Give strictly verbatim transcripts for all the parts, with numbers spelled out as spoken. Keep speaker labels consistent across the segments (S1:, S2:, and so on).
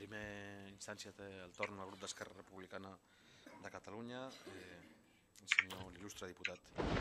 S1: primera instància té el torn al grup d'Esquerra Republicana de Catalunya, eh, el senyor, l'il·lustre diputat.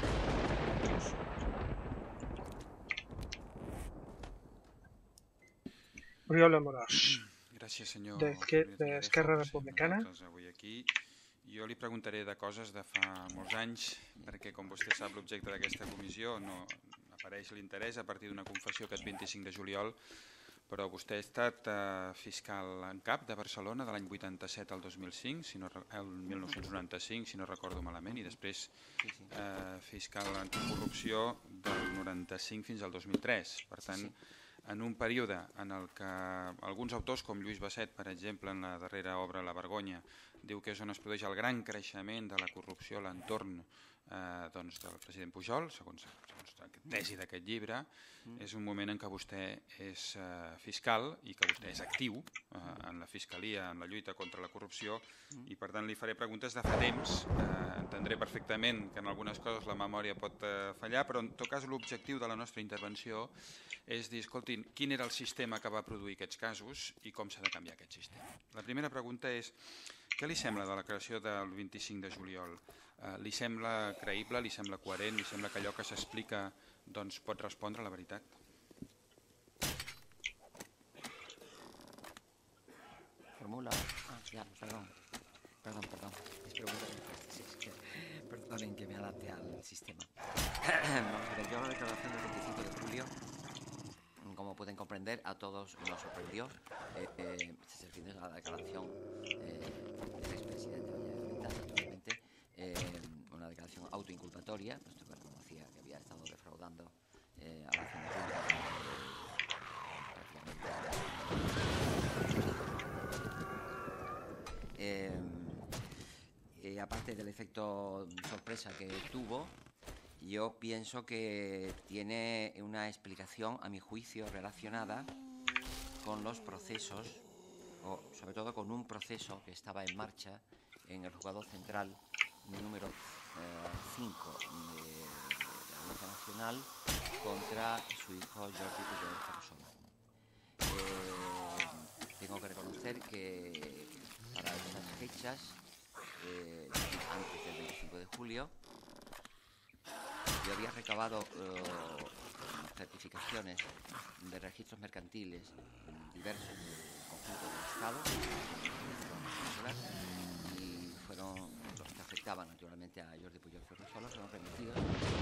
S2: Oriol Amorós.
S3: Gràcies, senyor.
S2: D'Esquerra Republicana.
S3: Avui aquí. Jo li preguntaré de coses de fa molts anys, perquè, com vostè sap, l'objecte d'aquesta comissió no apareix l'interès a partir d'una confessió aquest vint-i-cinc de juliol, però vostè ha estat eh, fiscal en cap de Barcelona de l'any vuitanta-set al dos mil cinc, si no, el mil nou-cents noranta-cinc, si no recordo malament, i després eh, fiscal anticorrupció del noranta-cinc fins al dos mil tres. Per tant, en un període en el que alguns autors, com Lluís Basset, per exemple, en la darrera obra La Vergonya, diu que és on es produeix el gran creixement de la corrupció a l'entorn eh, doncs, del president Pujol, segons, segons la tesi d'aquest llibre, mm. és un moment en què vostè és eh, fiscal i que vostè és actiu eh, en la fiscalia, en la lluita contra la corrupció, mm. i per tant li faré preguntes de fa temps. Eh, entendré perfectament que en algunes coses la memòria pot eh, fallar, però en tot cas l'objectiu de la nostra intervenció és dir, escoltin, quin era el sistema que va produir aquests casos i com s'ha de canviar aquest sistema. La primera pregunta és, què li sembla de la creació del vint-i-cinc de juliol? Eh, li sembla creïble, li sembla coherent, li sembla que allò que s'explica doncs, pot respondre a la veritat?
S4: Formula. Ah, ya, perdón. Perdón, perdón. Es pregunta. Es que, perdonen que me adapte al sistema. Vamos a ver, yo la declaración del veinticinco de julio, como pueden comprender, a todos nos sorprendió. Eh, eh, se se refiere a la declaración eh, del expresidente Doña naturalmente, eh, una declaración autoinculpatoria, puesto que reconocía que había estado defraudando eh, a la Hacienda Pública prácticamente. Eh, eh, aparte del efecto sorpresa que tuvo, yo pienso que tiene una explicación, a mi juicio, relacionada con los procesos, o sobre todo con un proceso que estaba en marcha en el juzgado central número cinco eh, de, de la Audiencia Nacional contra su hijo Jordi Pujol Ferrusola. Eh, tengo que reconocer que para estas fechas, eh, antes del veinticinco de julio, yo había recabado eh, certificaciones de registros mercantiles diversos del conjunto del Estado y fueron los que afectaban naturalmente a Jordi Pujol Ferrusola, fueron remitidos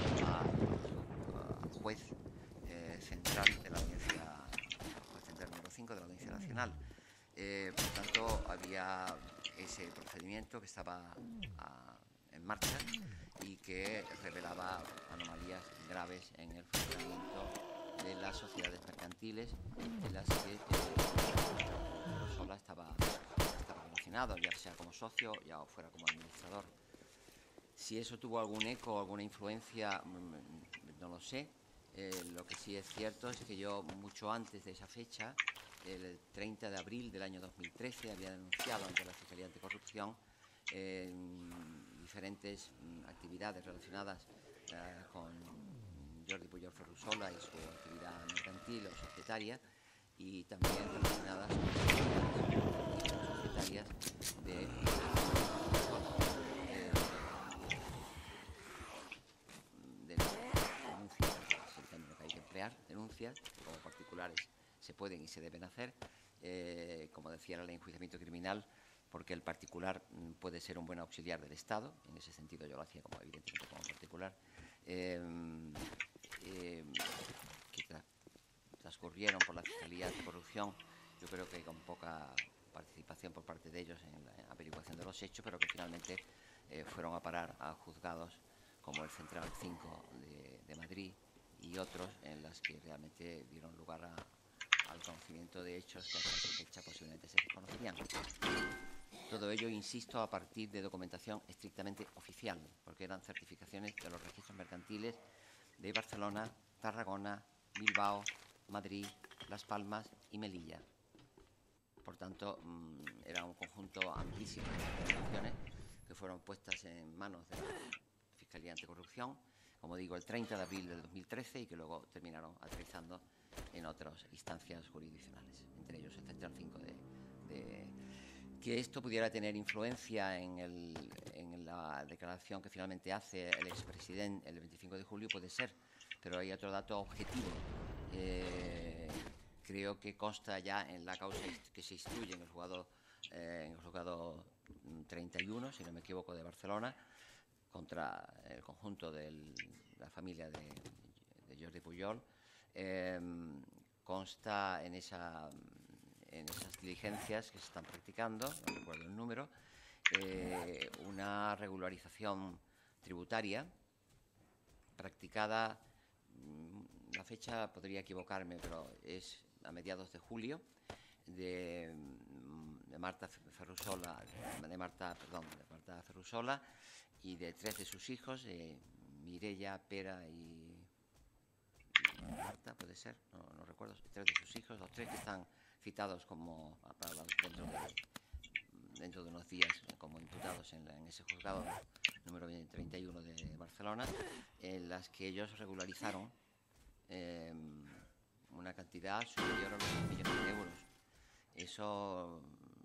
S4: al juez eh, central de la Audiencia, juez central número cinco de la Audiencia Nacional. Eh, por tanto, había ese procedimiento que estaba a, en marcha y que revelaba anomalías graves en el funcionamiento de las sociedades mercantiles de las que Ferrusola estaba, estaba relacionado, ya sea como socio, ya fuera como administrador. Si eso tuvo algún eco, alguna influencia, no lo sé. Eh, lo que sí es cierto es que yo, mucho antes de esa fecha, el treinta de abril del año dos mil trece, había denunciado ante la Fiscalía Anticorrupción eh, diferentes mm, actividades relacionadas eh, con Jordi Pujol Ferrusola y su actividad mercantil o societaria, y también relacionadas con las societarias de eh, de denuncias, es el término que hay que emplear, denuncias como particulares se pueden y se deben hacer, eh, como decía la ley de enjuiciamiento criminal, porque el particular mm, puede ser un buen auxiliar del Estado, en ese sentido yo lo hacía como evidentemente como particular, eh, eh, que tra transcurrieron por la Fiscalía de Corrupción, yo creo que con poca participación por parte de ellos en la averiguación de los hechos, pero que finalmente eh, fueron a parar a juzgados como el Central cinco de, de Madrid y otros en las que realmente dieron lugar a al conocimiento de hechos que hasta su fecha posiblemente se desconocían. Todo ello, insisto, a partir de documentación estrictamente oficial, porque eran certificaciones de los registros mercantiles de Barcelona, Tarragona, Bilbao, Madrid, Las Palmas y Melilla. Por tanto, mmm, era un conjunto amplísimo de documentaciones que fueron puestas en manos de la Fiscalía Anticorrupción, como digo, el treinta de abril del dos mil trece, y que luego terminaron aterrizando en otras instancias jurisdiccionales, entre ellos el Central cinco de, de de que esto pudiera tener influencia en, el, en la declaración que finalmente hace el expresidente el veinticinco de julio, puede ser, pero hay otro dato objetivo. Eh, creo que consta ya en la causa que se instruye en el juzgado, eh, en el juzgado treinta y uno, si no me equivoco, de Barcelona, contra el conjunto de la familia de, de Jordi Pujol. Eh, consta en esa... en esas diligencias que se están practicando, no recuerdo el número, eh, una regularización tributaria practicada, la fecha podría equivocarme, pero es a mediados de julio, de, de Marta Ferrusola, de Marta, perdón, de Marta Ferrusola y de tres de sus hijos, eh, Mireia, Pera y, y Marta, puede ser, no, no recuerdo, tres de sus hijos, los tres que están citados como dentro de, dentro de unos días como imputados en, la, en ese juzgado número treinta y uno de Barcelona, en las que ellos regularizaron eh, una cantidad superior a los seis millones de euros. Eso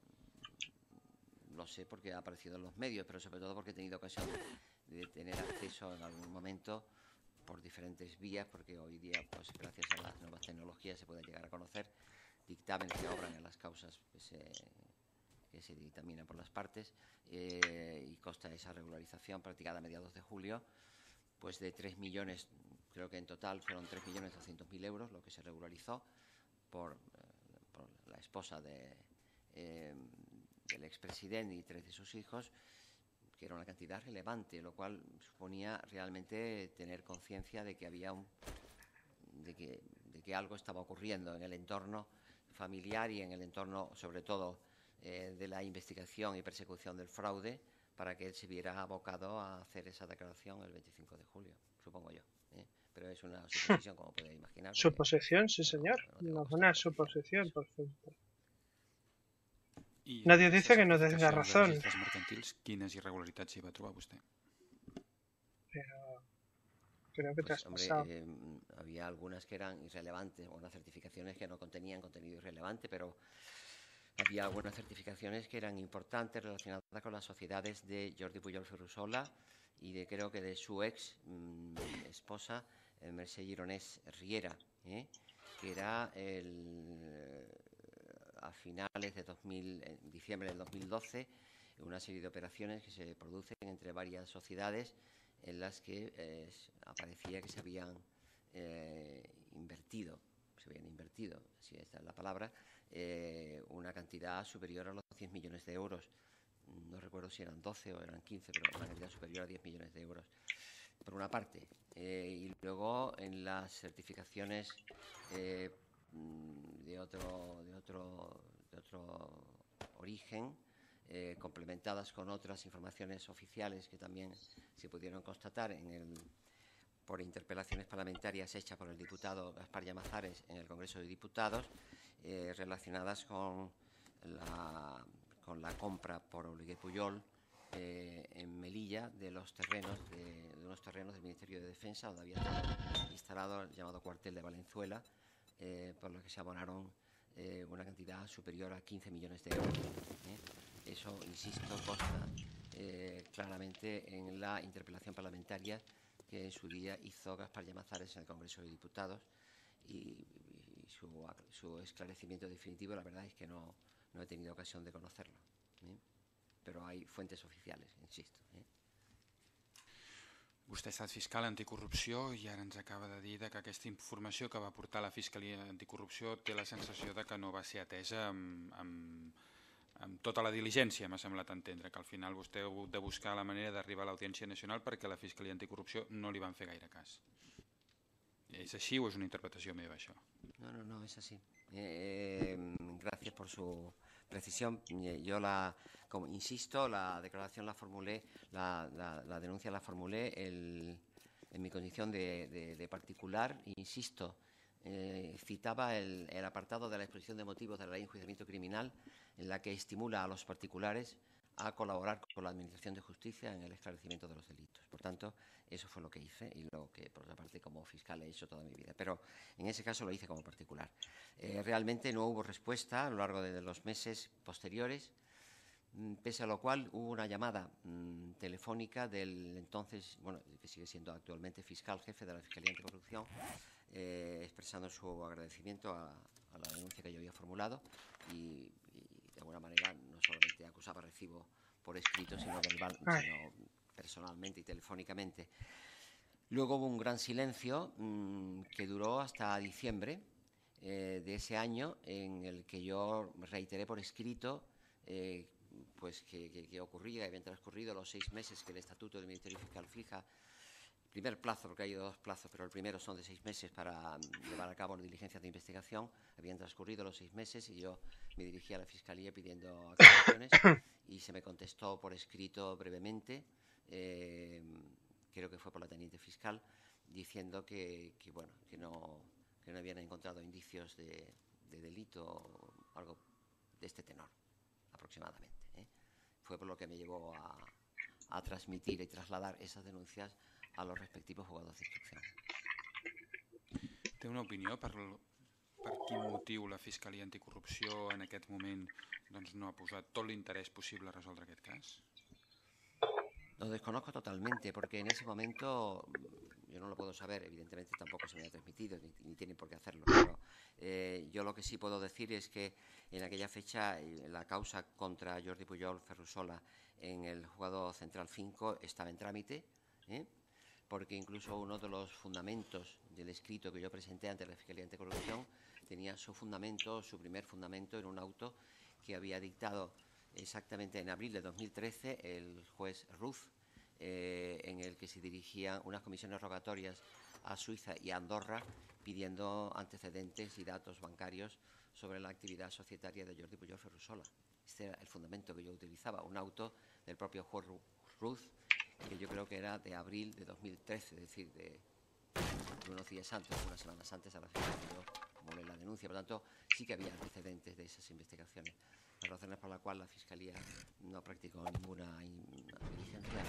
S4: lo sé porque ha aparecido en los medios, pero sobre todo porque he tenido ocasión de tener acceso en algún momento por diferentes vías, porque hoy día, pues gracias a las nuevas tecnologías, se puede llegar a conocer dictámenes que obran en las causas que se, que se dictaminan por las partes, eh, y consta esa regularización practicada a mediados de julio, pues de tres millones, creo que en total fueron tres millones doscientos mil euros lo que se regularizó por, eh, por la esposa de, eh, del expresidente y tres de sus hijos, que era una cantidad relevante, lo cual suponía realmente tener conciencia de que había un, de que, de que algo estaba ocurriendo en el entorno familiar y en el entorno, sobre todo, eh, de la investigación y persecución del fraude, para que él se viera abocado a hacer esa declaración el veinticinco de julio, supongo yo. ¿eh? Pero es una suposición, como podéis imaginar.
S2: Suposición, sí, señor.
S4: No, no
S2: Una buena suposición, por ejemplo.
S3: I
S2: Nadie
S3: en
S2: dice que no
S3: certificació
S2: tenga
S3: de
S2: razón.
S3: registres mercantils, quines irregularitats hi va trobar vostè?
S2: Pero creo que te
S4: Pues,
S2: has
S4: hombre,
S2: pasado.
S4: eh, había algunas que eran irrelevantes, unas certificaciones que no contenían contenido irrelevante, pero había algunas certificaciones que eran importantes relacionadas con las sociedades de Jordi Pujol Ferrusola y de creo que de su ex mmm, esposa, eh, Mercè Gironès Riera, ¿eh? que era el, a finales de dos mil, en diciembre del dos mil doce, una serie de operaciones que se producen entre varias sociedades en las que eh, aparecía que se habían eh, invertido, se habían invertido, si esta es la palabra, eh, una cantidad superior a los diez millones de euros. No recuerdo si eran doce o eran quince, pero una cantidad superior a diez millones de euros, por una parte. Eh, y luego en las certificaciones eh, de, otro, de, otro, de otro origen, Eh, complementadas con otras informaciones oficiales que también se pudieron constatar en el, por interpelaciones parlamentarias hechas por el diputado Gaspar Llamazares en el Congreso de Diputados, eh, relacionadas con la, con la compra por Oleguer Pujol eh, en Melilla de los terrenos de, de unos terrenos del Ministerio de Defensa, donde había estado instalado el llamado cuartel de Valenzuela, eh, por lo que se abonaron eh, una cantidad superior a quince millones de euros. ¿eh? Eso, insisto, consta eh, claramente en la interpelación parlamentaria que en su día hizo Gaspar Llamazares en el Congreso de Diputados y, y su, su esclarecimiento definitivo, la verdad es que no, no he tenido ocasión de conocerlo. ¿eh? Pero hay fuentes oficiales, insisto. ¿eh?
S3: Vostè ha estat fiscal anticorrupció i ara ens acaba de dir que aquesta informació que va portar la Fiscalia Anticorrupció té la sensació de que no va ser atesa amb, amb, amb tota la diligència, m'ha semblat entendre, que al final vostè ha hagut de buscar la manera d'arribar a l'Audiència Nacional perquè la Fiscalia Anticorrupció no li van fer gaire cas. ¿Es així o és una interpretació meva, això?
S4: No, no, no, es así. Eh, gracias por su precisión. Yo la, como insisto, la declaración la formulé, la, la, la denuncia la formulé el, en mi condición de, de, de particular. Insisto, eh, citaba el, el apartado de la exposición de motivos de la ley de enjuiciamiento criminal, en la que estimula a los particulares a colaborar con la Administración de Justicia en el esclarecimiento de los delitos. Por tanto, eso fue lo que hice y lo que, por otra parte, como fiscal he hecho toda mi vida. Pero en ese caso lo hice como particular. Eh, realmente no hubo respuesta a lo largo de los meses posteriores, pese a lo cual hubo una llamada mmm, telefónica del entonces, bueno, que sigue siendo actualmente fiscal jefe de la Fiscalía Anticorrupción, eh, expresando su agradecimiento a, a la denuncia que yo había formulado y, y de alguna manera no solamente acusaba recibo por escrito, sino verbal, sino personalmente y telefónicamente. Luego hubo un gran silencio mmm, que duró hasta diciembre eh, de ese año, en el que yo reiteré por escrito eh, pues que, que, que ocurría, que habían transcurrido los seis meses que el Estatuto del Ministerio Fiscal fija. El primer plazo, porque hay dos plazos, pero el primero son de seis meses para llevar a cabo las diligencias de investigación. Habían transcurrido los seis meses y yo me dirigí a la Fiscalía pidiendo aclaraciones y se me contestó por escrito brevemente, eh, creo que fue por la teniente fiscal, diciendo que, que, bueno, que, no, que no habían encontrado indicios de, de delito o algo de este tenor, aproximadamente. ¿eh? Fue por lo que me llevó a, a transmitir y trasladar esas denuncias a los respectivos juzgados d'instrucció.
S3: Té una opinió per, per quin motiu la Fiscalia Anticorrupció en aquest moment doncs, no ha posat tot l'interès possible a resoldre aquest cas?
S4: Lo desconozco totalmente, porque en ese momento yo no lo puedo saber, evidentemente tampoco se me ha transmitido, ni, ni tienen por qué hacerlo, pero eh, yo lo que sí puedo decir es que en aquella fecha la causa contra Jordi Pujol Ferrusola en el juzgado central cinco estaba en trámite, ¿eh? porque incluso uno de los fundamentos del escrito que yo presenté ante la Fiscalía Anticorrupción tenía su fundamento, su primer fundamento en un auto que había dictado exactamente en abril de dos mil trece el juez Ruz, eh, en el que se dirigían unas comisiones rogatorias a Suiza y a Andorra pidiendo antecedentes y datos bancarios sobre la actividad societaria de Jordi Pujol Ferrusola. Este era el fundamento que yo utilizaba, un auto del propio juez Ruz, que yo creo que era de abril de dos mil trece, es decir, de, de unos días antes, unas semanas antes a la fecha que yo formulé la denuncia. Por lo tanto, sí que había antecedentes de esas investigaciones. Las razones por las cuales la Fiscalía no practicó ninguna diligencia.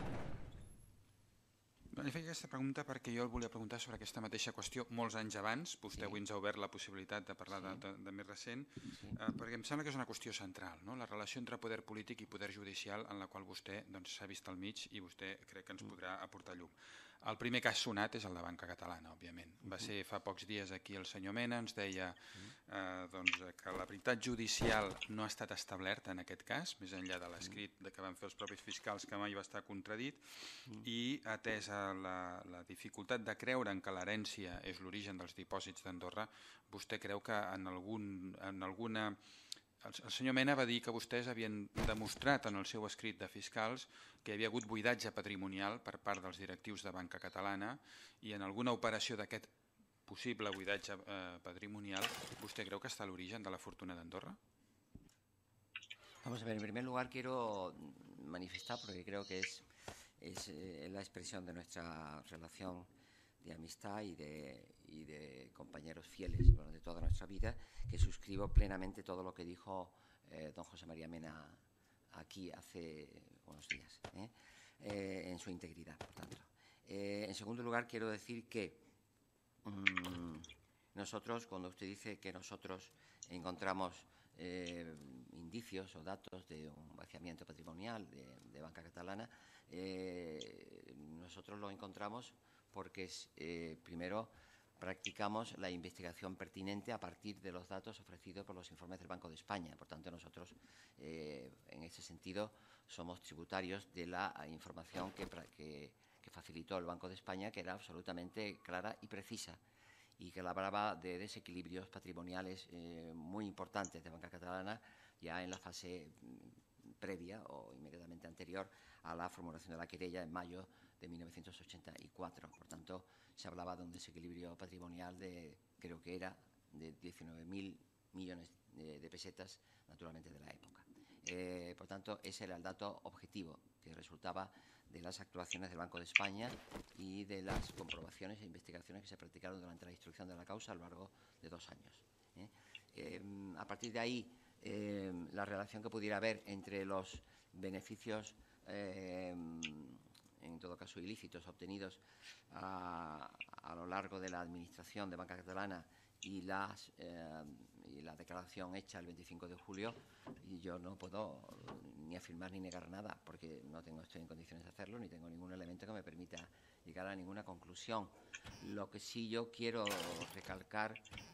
S3: Li feia aquesta pregunta perquè jo el volia preguntar sobre aquesta mateixa qüestió molts anys abans. Vostè sí. avui ens ha obert la possibilitat de parlar sí. de, de, de més recent, sí. eh, perquè em sembla que és una qüestió central, no? La relació entre poder polític i poder judicial en la qual vostè s'ha doncs, vist al mig i vostè crec que ens podrà aportar llum. El primer que ha sonat és el de Banca Catalana, òbviament. Va ser fa pocs dies aquí el senyor Mena, ens deia eh, doncs, que la veritat judicial no ha estat establerta en aquest cas, més enllà de l'escrit que van fer els propis fiscals que mai va estar contradit, i atesa la, la dificultat de creure en que l'herència és l'origen dels dipòsits d'Andorra, vostè creu que en, algun, en alguna... El, el senyor Mena va dir que vostès havien demostrat en el seu escrit de fiscals que hi havia hagut buidatge patrimonial per part dels directius de Banca Catalana i en alguna operació d'aquest possible buidatge eh, patrimonial, vostè creu que està a l'origen de la fortuna d'Andorra?
S4: Vamos a ver, en primer lugar quiero manifestar, porque creo que es, es eh, la expresión de nuestra relación de amistad y de, y de compañeros fieles durante toda nuestra vida, que suscribo plenamente todo lo que dijo eh, don José María Mena aquí hace unos días, ¿eh? Eh, en su integridad, por tanto. Eh, en segundo lugar, quiero decir que mmm, nosotros, cuando usted dice que nosotros encontramos eh, indicios o datos de un vaciamiento patrimonial de, de Banca Catalana, eh, nosotros lo encontramos porque eh, primero practicamos la investigación pertinente a partir de los datos ofrecidos por los informes del Banco de España. Por tanto, nosotros, eh, en ese sentido, somos tributarios de la información que, que, que facilitó el Banco de España, que era absolutamente clara y precisa, y que hablaba de desequilibrios patrimoniales eh, muy importantes de Banca Catalana ya en la fase previa o inmediatamente anterior a la formulación de la querella en mayo de mil novecientos ochenta y cuatro. Por tanto, se hablaba de un desequilibrio patrimonial de, creo que era, de diecinueve mil millones de, de pesetas, naturalmente de la época. Eh, por tanto, ese era el dato objetivo que resultaba de las actuaciones del Banco de España y de las comprobaciones e investigaciones que se practicaron durante la instrucción de la causa a lo largo de dos años. ¿eh? Eh, a partir de ahí, eh, la relación que pudiera haber entre los beneficios, eh, en todo caso ilícitos, obtenidos a, a lo largo de la administración de Banca Catalana y, las, eh, y la declaración hecha el veinticinco de julio, y yo no puedo ni afirmar ni negar nada, porque no tengo, estoy en condiciones de hacerlo, ni tengo ningún elemento que me permita llegar a ninguna conclusión. Lo que sí yo quiero recalcar,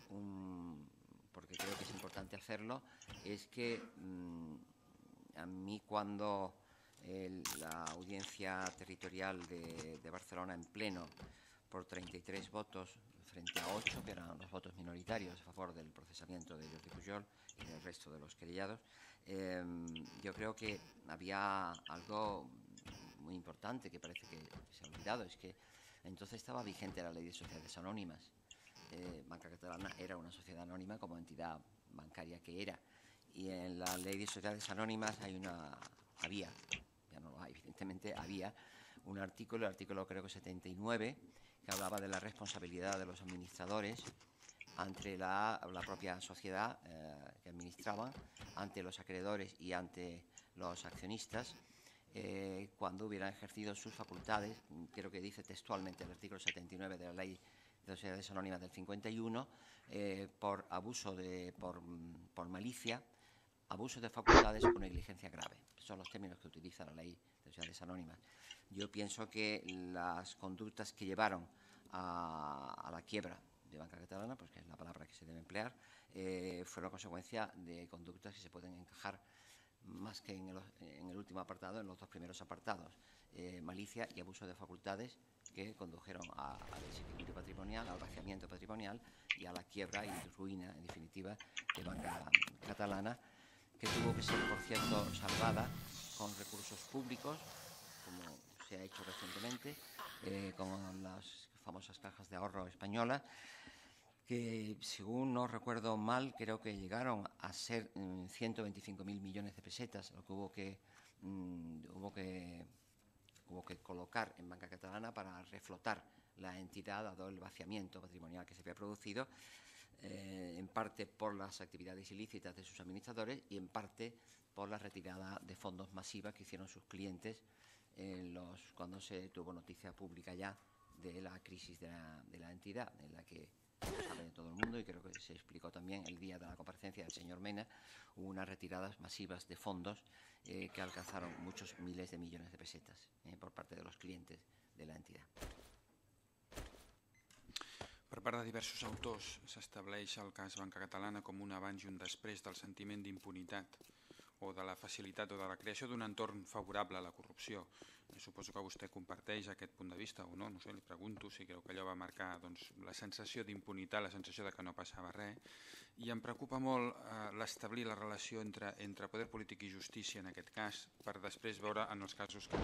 S4: um, porque creo que es importante hacerlo, es que um, a mí cuando el, la audiencia territorial de, de Barcelona en pleno, por treinta y tres votos frente a ocho, que eran los votos minoritarios a favor del procesamiento de Jordi Pujol y del resto de los querellados, eh, yo creo que había algo muy importante que parece que se ha olvidado, es que entonces estaba vigente la ley de sociedades anónimas. Eh, Banca Catalana era una sociedad anónima como entidad bancaria que era, y en la ley de sociedades anónimas hay una, había, ya no lo hay, evidentemente había un artículo, el artículo creo que setenta y nueve, que hablaba de la responsabilidad de los administradores ante la, la propia sociedad eh, que administraban, ante los acreedores y ante los accionistas, eh, cuando hubieran ejercido sus facultades. Creo que dice textualmente el artículo setenta y nueve de la Ley de Sociedades Anónimas del cincuenta y uno, eh, por abuso de, por, por malicia, abuso de facultades o negligencia grave. Son los términos que utiliza la Ley de Sociedades Anónimas. Yo pienso que las conductas que llevaron a, a la quiebra de Banca Catalana, pues que es la palabra que se debe emplear, eh, fueron consecuencia de conductas que se pueden encajar más que en el, en el último apartado, en los dos primeros apartados, eh, malicia y abuso de facultades que condujeron a, al desequilibrio patrimonial, al vaciamiento patrimonial y a la quiebra y ruina, en definitiva, de Banca Catalana, que tuvo que ser, por cierto, salvada con recursos públicos, como se ha hecho recientemente, eh, con las famosas cajas de ahorro españolas, que, según no recuerdo mal, creo que llegaron a ser mm, ciento veinticinco mil millones de pesetas, lo que hubo que, mm, hubo que hubo que colocar en Banca Catalana para reflotar la entidad, dado el vaciamiento patrimonial que se había producido, eh, en parte por las actividades ilícitas de sus administradores y en parte por la retirada de fondos masivas que hicieron sus clientes en los, cuando se tuvo noticia pública ya de la crisis de la, de la entidad, en la que sabe todo el mundo, y creo que se explicó también el día de la comparecencia del señor Mena, hubo unas retiradas masivas de fondos eh, que alcanzaron muchos miles de millones de pesetas eh, por parte de los clientes de la entidad.
S3: Per part de diversos autors s'estableix el cas Banca Catalana com un abans i un després del sentiment d'impunitat o de la facilitat o de la creació d'un entorn favorable a la corrupció. Jo suposo que vostè comparteix aquest punt de vista o no, no sé, li pregunto si creu que allò va marcar doncs, la sensació d'impunitat, la sensació de que no passava res, i em preocupa molt eh, l'establir la relació entre, entre poder polític i justícia en aquest cas, per després veure en els casos que...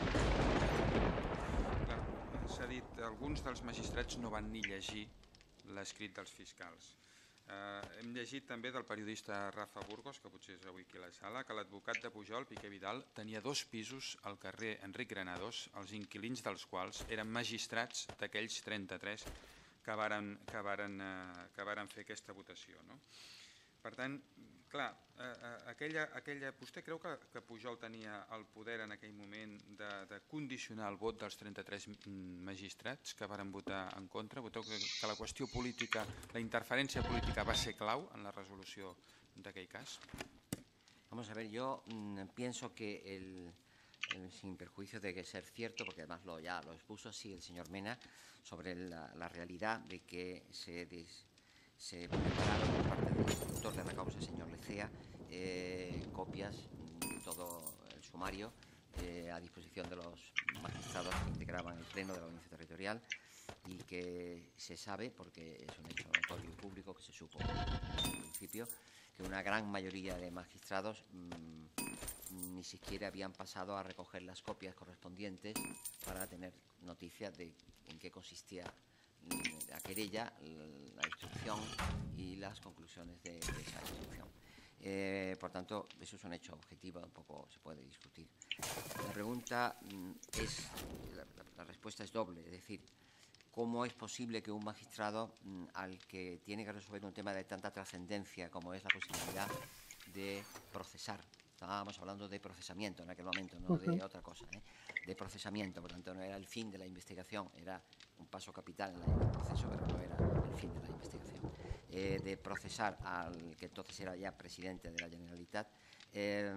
S3: S'ha dit, alguns dels magistrats no van ni llegir l'escrit dels fiscals. Eh, hem llegit també del periodista Rafa Burgos, que potser és avui aquí a la sala, que l'advocat de Pujol, Piqué Vidal, tenia dos pisos al carrer Enric Granados, els inquilins dels quals eren magistrats d'aquells trenta-tres que varen, que, varen, eh, que varen fer aquesta votació. No? Per tant, clar, eh, aquella, aquella, vostè creu que, que Pujol tenia el poder en aquell moment de, de condicionar el vot dels trenta-tres magistrats que varen votar en contra? Voteu que, que la qüestió política, la interferència política va ser clau en la resolució d'aquell cas?
S4: Vamos a ver, yo mmm, pienso que el, el, sin perjuicio de que ser cierto, porque además lo, ya lo expuso así el señor Mena, sobre la, la realidad de que se, des, se prepararon por parte del instructor de la causa, el señor Lecea, eh, copias de todo el sumario eh, a disposición de los magistrados que integraban el pleno de la audiencia territorial, y que se sabe, porque es un hecho notorio y público, que se supo al principio, que una gran mayoría de magistrados mmm, ni siquiera habían pasado a recoger las copias correspondientes para tener noticia de en qué consistía la querella, la instrucción y las conclusiones de, de esa instrucción. Eh, por tanto, eso es un hecho objetivo, un poco se puede discutir. La pregunta mmm, es, la, la respuesta es doble, es decir, ¿cómo es posible que un magistrado mmm, al que tiene que resolver un tema de tanta trascendencia como es la posibilidad de procesar Estábamos hablando de procesamiento en aquel momento, no de otra cosa, ¿eh? De procesamiento, por tanto no era el fin de la investigación, era un paso capital en el proceso, pero no era el fin de la investigación. Eh, de procesar al que entonces era ya presidente de la Generalitat, eh,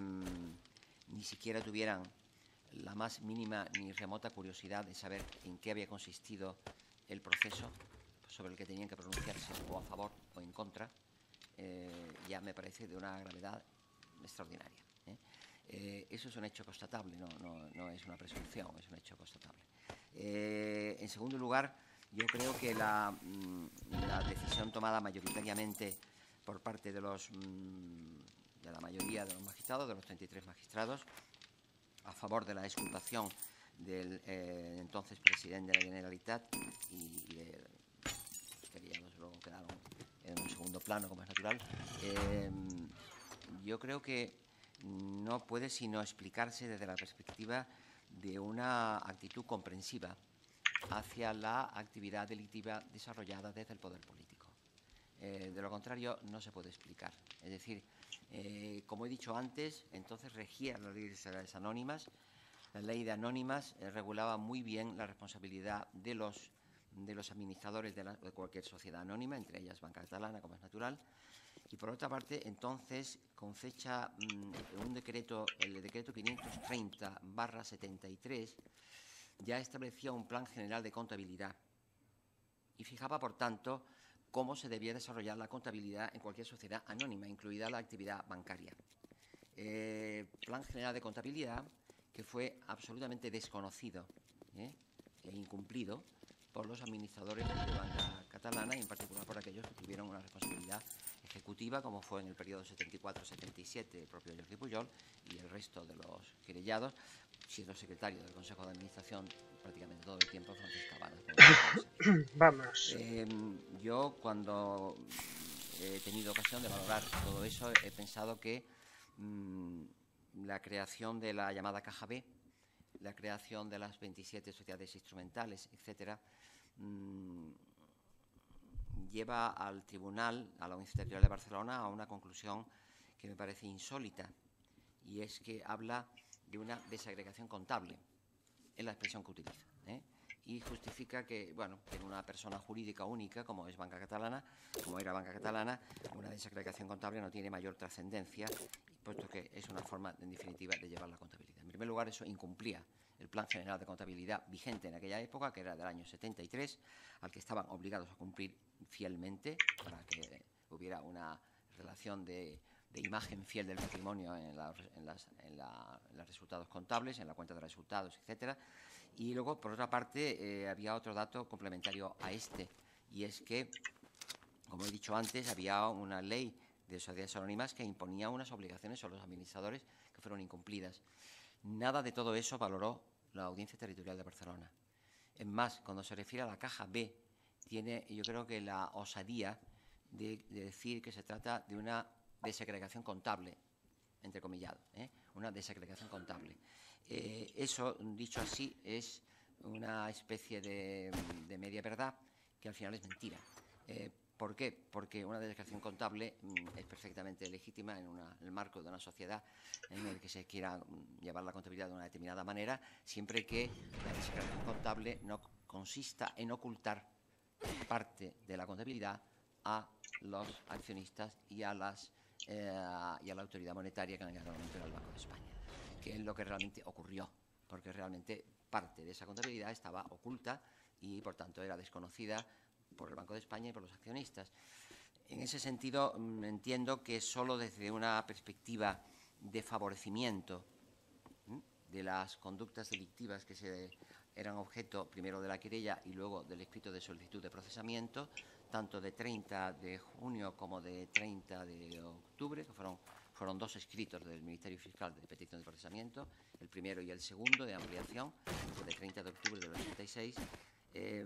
S4: ni siquiera tuvieran la más mínima ni remota curiosidad de saber en qué había consistido el proceso sobre el que tenían que pronunciarse o a favor o en contra, eh, ya me parece de una gravedad extraordinaria. ¿eh? Eh, eso es un hecho constatable, no, no, no es una presunción, es un hecho constatable. Eh, en segundo lugar, yo creo que la, la decisión tomada mayoritariamente por parte de, los, de la mayoría de los magistrados, de los treinta y tres magistrados, a favor de la exculpación del eh, entonces presidente de la Generalitat y, y de que ya luego quedaron en un segundo plano, como es natural, eh, yo creo que no puede sino explicarse desde la perspectiva de una actitud comprensiva hacia la actividad delictiva desarrollada desde el poder político. Eh, de lo contrario, no se puede explicar. Es decir, eh, como he dicho antes, entonces regía las leyes anónimas. La ley de anónimas eh, regulaba muy bien la responsabilidad de los, de los administradores de, la, de cualquier sociedad anónima, entre ellas Banca Catalana, como es natural. Y por otra parte, entonces, con fecha, mmm, un decreto, el decreto quinientos treinta barra setenta y tres, ya establecía un plan general de contabilidad y fijaba, por tanto, cómo se debía desarrollar la contabilidad en cualquier sociedad anónima, incluida la actividad bancaria. Eh, plan general de contabilidad que fue absolutamente desconocido ¿eh? e incumplido por los administradores de Banca Catalana y en particular por aquellos que tuvieron una responsabilidad ejecutiva, como fue en el periodo setenta y cuatro setenta y siete el propio Jordi Pujol y el resto de los querellados, siendo secretario del Consejo de Administración prácticamente todo el tiempo Francesc Cabana.
S2: Vamos.
S4: Eh, yo cuando he tenido ocasión de valorar todo eso he pensado que mmm, la creación de la llamada Caja B, la creación de las veintisiete sociedades instrumentales, etcétera, mmm, lleva al tribunal, a la Audiencia Territorial de Barcelona, a una conclusión que me parece insólita, y es que habla de una desagregación contable, es la expresión que utiliza, ¿eh? y justifica que, bueno, que en una persona jurídica única, como es Banca Catalana, como era Banca Catalana, una desagregación contable no tiene mayor trascendencia, puesto que es una forma, en definitiva, de llevar la contabilidad. En primer lugar, eso incumplía el Plan General de Contabilidad vigente en aquella época, que era del año setenta y tres, al que estaban obligados a cumplir fielmente para que hubiera una relación de, de imagen fiel del patrimonio en, la, en, las, en, la, en los resultados contables, en la cuenta de resultados, etcétera. Y luego, por otra parte, eh, había otro dato complementario a este, y es que, como he dicho antes, había una ley de sociedades anónimas que imponía unas obligaciones sobre los administradores que fueron incumplidas. Nada de todo eso valoró la Audiencia Territorial de Barcelona. Es más, cuando se refiere a la Caja B, tiene, yo creo que la osadía de, de decir que se trata de una desagregación contable, entrecomillado, ¿eh? una desagregación contable. Eh, eso, dicho así, es una especie de, de media verdad que al final es mentira. Eh, ¿Por qué? Porque una desagregación contable mmm, es perfectamente legítima en, una, en el marco de una sociedad en el que se quiera mmm, llevar la contabilidad de una determinada manera, siempre que la desagregación contable no consista en ocultar parte de la contabilidad a los accionistas y a, las, eh, y a la autoridad monetaria, que en aquel momento era el Banco de España, que es lo que realmente ocurrió, porque realmente parte de esa contabilidad estaba oculta y, por tanto, era desconocida por el Banco de España y por los accionistas. En ese sentido, mmm, entiendo que solo desde una perspectiva de favorecimiento ¿m? de las conductas delictivas que se eran objeto primero de la querella y luego del escrito de solicitud de procesamiento, tanto de treinta de junio como de treinta de octubre, que fueron, fueron dos escritos del Ministerio Fiscal de petición de procesamiento, el primero y el segundo de ampliación, fue de treinta de octubre del ochenta y seis, eh,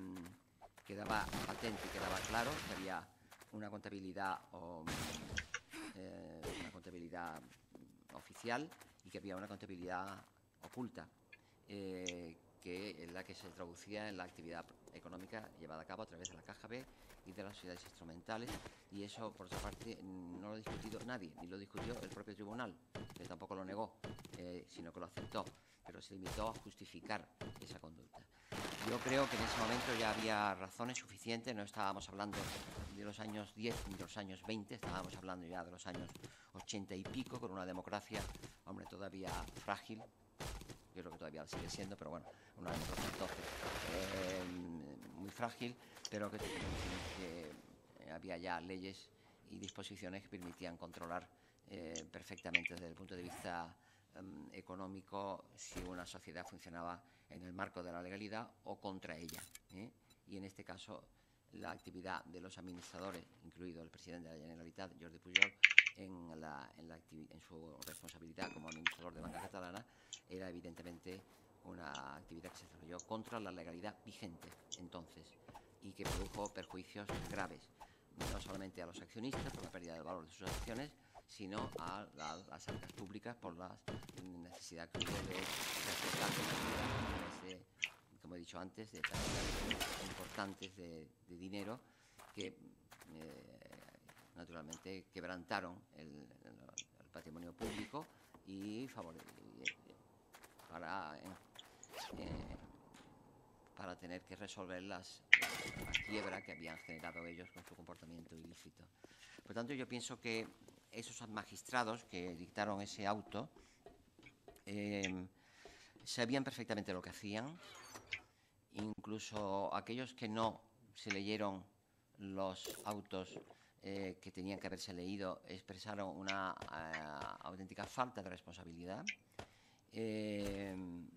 S4: quedaba patente y quedaba claro que había una contabilidad, o, eh, una contabilidad oficial y que había una contabilidad oculta, eh, que es la que se traducía en la actividad económica llevada a cabo a través de la Caja B y de las sociedades instrumentales, y eso, por otra parte, no lo ha discutido nadie, ni lo discutió el propio tribunal. porque tampoco lo negó, eh, sino que lo aceptó, pero se limitó a justificar esa conducta. Yo creo que en ese momento ya había razones suficientes, no estábamos hablando de los años diez ni de los años veinte, estábamos hablando ya de los años ochenta y pico, con una democracia, hombre, todavía frágil. Yo creo que todavía sigue siendo, pero bueno, una democracia entonces eh, muy frágil, pero que, que había ya leyes y disposiciones que permitían controlar eh, perfectamente desde el punto de vista um, económico si una sociedad funcionaba en el marco de la legalidad o contra ella, ¿eh? Y en este caso la actividad de los administradores, incluido el presidente de la Generalitat, Jordi Pujol, en, la, en, la en su responsabilidad como administrador de Banca Catalana, era evidentemente una actividad que se desarrolló contra la legalidad vigente entonces y que produjo perjuicios graves, no solamente a los accionistas por la pérdida del valor de sus acciones, sino a la, las arcas públicas por la necesidad que hubo de respetar de, como he dicho antes, de cantidades importantes de, de dinero que eh, naturalmente quebrantaron el, el, el patrimonio público y, favore y para, eh, para tener que resolver las, la quiebra que habían generado ellos con su comportamiento ilícito. Por tanto, yo pienso que esos magistrados que dictaron ese auto eh, sabían perfectamente lo que hacían, incluso aquellos que no se leyeron los autos eh, que tenían que haberse leído expresaron una uh, auténtica falta de responsabilidad. Eh,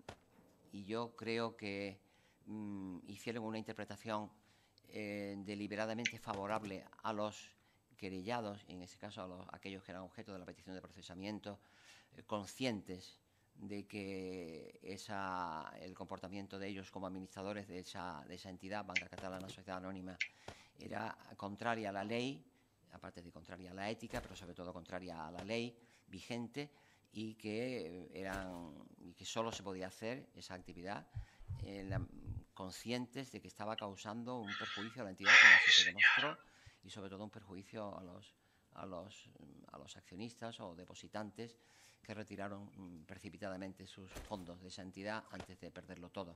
S4: y yo creo que mm, hicieron una interpretación eh, deliberadamente favorable a los querellados, en este caso a los, aquellos que eran objeto de la petición de procesamiento, eh, conscientes de que esa, el comportamiento de ellos como administradores de esa, de esa entidad, Banca Catalana Sociedad Anónima, era contraria a la ley, aparte de contraria a la ética, pero sobre todo contraria a la ley vigente, y que eran y que solo se podía hacer esa actividad eh, la, conscientes de que estaba causando un perjuicio a la entidad, como así se demostró, y sobre todo un perjuicio a los, a los, a los accionistas o depositantes que retiraron mm, precipitadamente sus fondos de esa entidad antes de perderlo todo.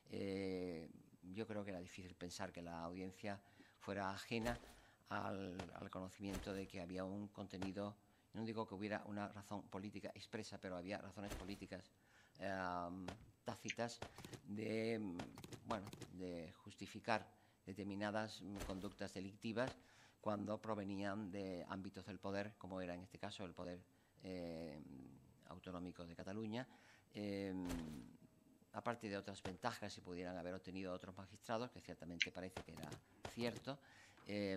S4: Eh, yo creo que era difícil pensar que la audiencia fuera ajena al, al conocimiento de que había un contenido. No digo que hubiera una razón política expresa, pero había razones políticas eh, tácitas de, bueno, de justificar determinadas conductas delictivas cuando provenían de ámbitos del poder, como era en este caso el poder eh, autonómico de Cataluña, eh, aparte de otras ventajas que pudieran haber obtenido otros magistrados, que ciertamente parece que era cierto, eh,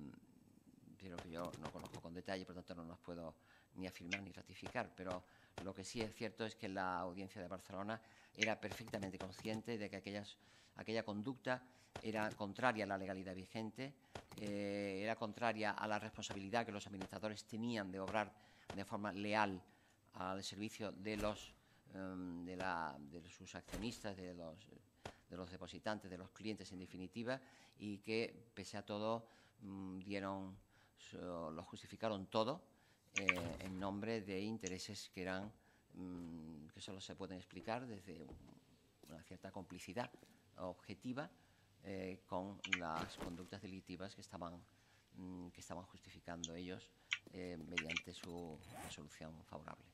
S4: pero que yo no conozco con detalle, por tanto no los puedo ni afirmar ni ratificar, pero lo que sí es cierto es que la audiencia de Barcelona era perfectamente consciente de que aquellas, aquella conducta era contraria a la legalidad vigente, eh, era contraria a la responsabilidad que los administradores tenían de obrar de forma leal al servicio de los um, de, la, de sus accionistas, de los, de los depositantes, de los clientes en definitiva, y que pese a todo um, dieron lo justificaron todo eh, en nombre de intereses que eran mmm, que solo se pueden explicar desde una cierta complicidad objetiva eh, con las conductas delictivas que estaban mmm, que estaban justificando ellos eh, mediante su resolución favorable.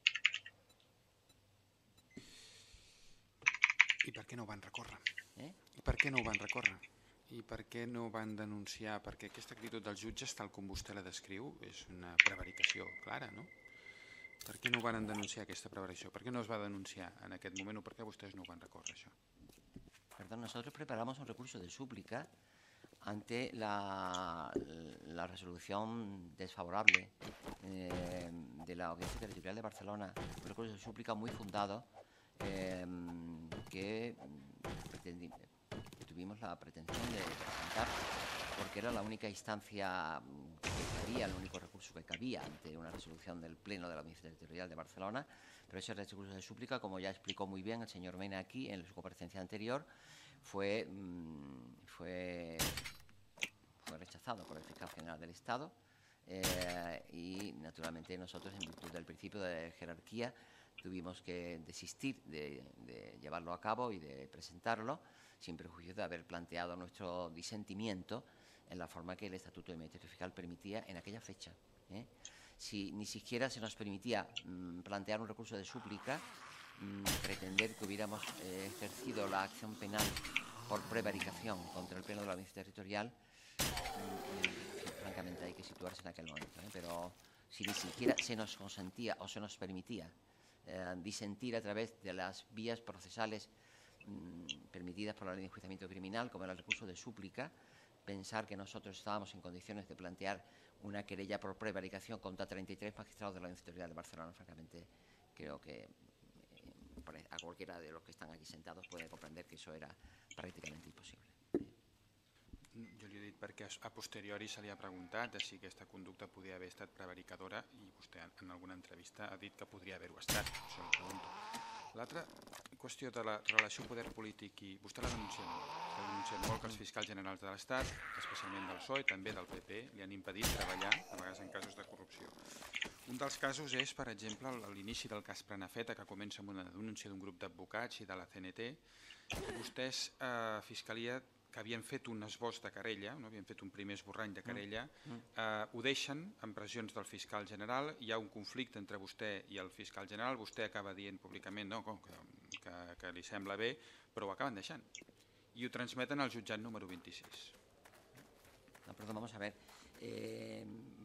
S3: I per què no ho van recórrer?
S4: Eh?
S3: I per què no ho van recórrer? I per què no van denunciar? Perquè aquesta actitud dels jutges, tal com vostè la descriu, és una prevaricació clara, no? Per què no van denunciar aquesta prevaricació? Per què no es va denunciar en aquest moment o per què vostès no ho van recórrer, això?
S4: Perdón, nosotros preparamos un recurso de súplica ante la, la resolución desfavorable eh, de la Audiencia Territorial de Barcelona, un recurso de súplica muy fundado eh, que pretendí, tuvimos la pretensión de presentar porque era la única instancia que cabía, el único recurso que cabía ante una resolución del Pleno de la Audiencia Territorial de Barcelona, pero ese recurso de súplica, como ya explicó muy bien el señor Mena aquí en su comparecencia anterior, fue, fue, fue rechazado por el fiscal general del Estado eh, y naturalmente nosotros, en virtud del principio de jerarquía, tuvimos que desistir de, de llevarlo a cabo y de presentarlo, sin perjuicio de haber planteado nuestro disentimiento en la forma que el Estatuto del Ministerio Fiscal permitía en aquella fecha. ¿eh? Si ni siquiera se nos permitía mmm, plantear un recurso de súplica, mmm, pretender que hubiéramos eh, ejercido la acción penal por prevaricación contra el Pleno de la Audiencia Territorial, mmm, francamente hay que situarse en aquel momento. ¿eh? Pero si ni siquiera se nos consentía o se nos permitía eh, disentir a través de las vías procesales mmm, permitidas por la ley de enjuiciamiento criminal, como era el recurso de súplica, pensar que nosotros estábamos en condiciones de plantear una querella por prevaricación contra treinta y tres magistrados de la Audiencia Territorial de Barcelona, francamente creo que eh, a cualquiera de los que están aquí sentados puede comprender que eso era prácticamente imposible.
S3: Jo li he dit perquè a posteriori se li ha preguntat si aquesta conducta podia haver estat prevaricadora i vostè en alguna entrevista ha dit que podria haver-ho estat. Això li pregunto. L'altra qüestió de la relació poder polític, i vostè l'ha denunciat molt, l'ha denunciat molt que els fiscals generals de l'Estat, especialment del P S O E, també del P P, li han impedit treballar, a vegades en casos de corrupció. Un dels casos és, per exemple, l'inici del cas Prenafeta, que comença amb una denúncia d'un grup d'advocats i de la C N T. Vostès, a Fiscalia, que havien fet un esbós de querella, no? havien fet un primer esborrany de querella, eh, ho deixen amb pressions del fiscal general, hi ha un conflicte entre vostè i el fiscal general, vostè acaba dient públicament no, que, que, que li sembla bé, però ho acaben deixant. I ho transmeten al jutjat número vint-i-sis.
S4: No, perdón, vamos a ver. Eh,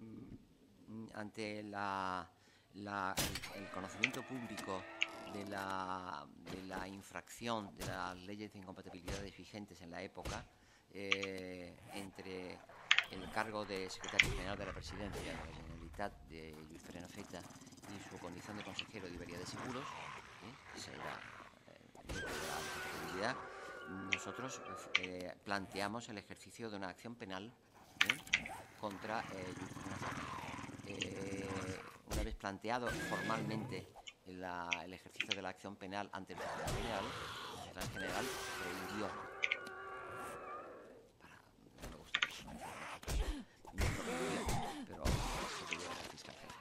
S4: ante la, la, el, el conocimiento público de la, de la infracción de las leyes de incompatibilidades vigentes en la época, eh, entre el cargo de secretario general de la Presidencia de la Generalitat de Lluís Prenafeta y su condición de consejero de Iberia de Seguros, ¿eh? esa era eh, la incompatibilidad, nosotros eh, planteamos el ejercicio de una acción penal ¿eh? contra eh, Lluís Prenafeta. Eh, una vez planteado formalmente La, el ejercicio de la acción penal ante el fiscal general, el fiscal general reindió para, no me gusta eso, pero eso que lleva el fiscal general.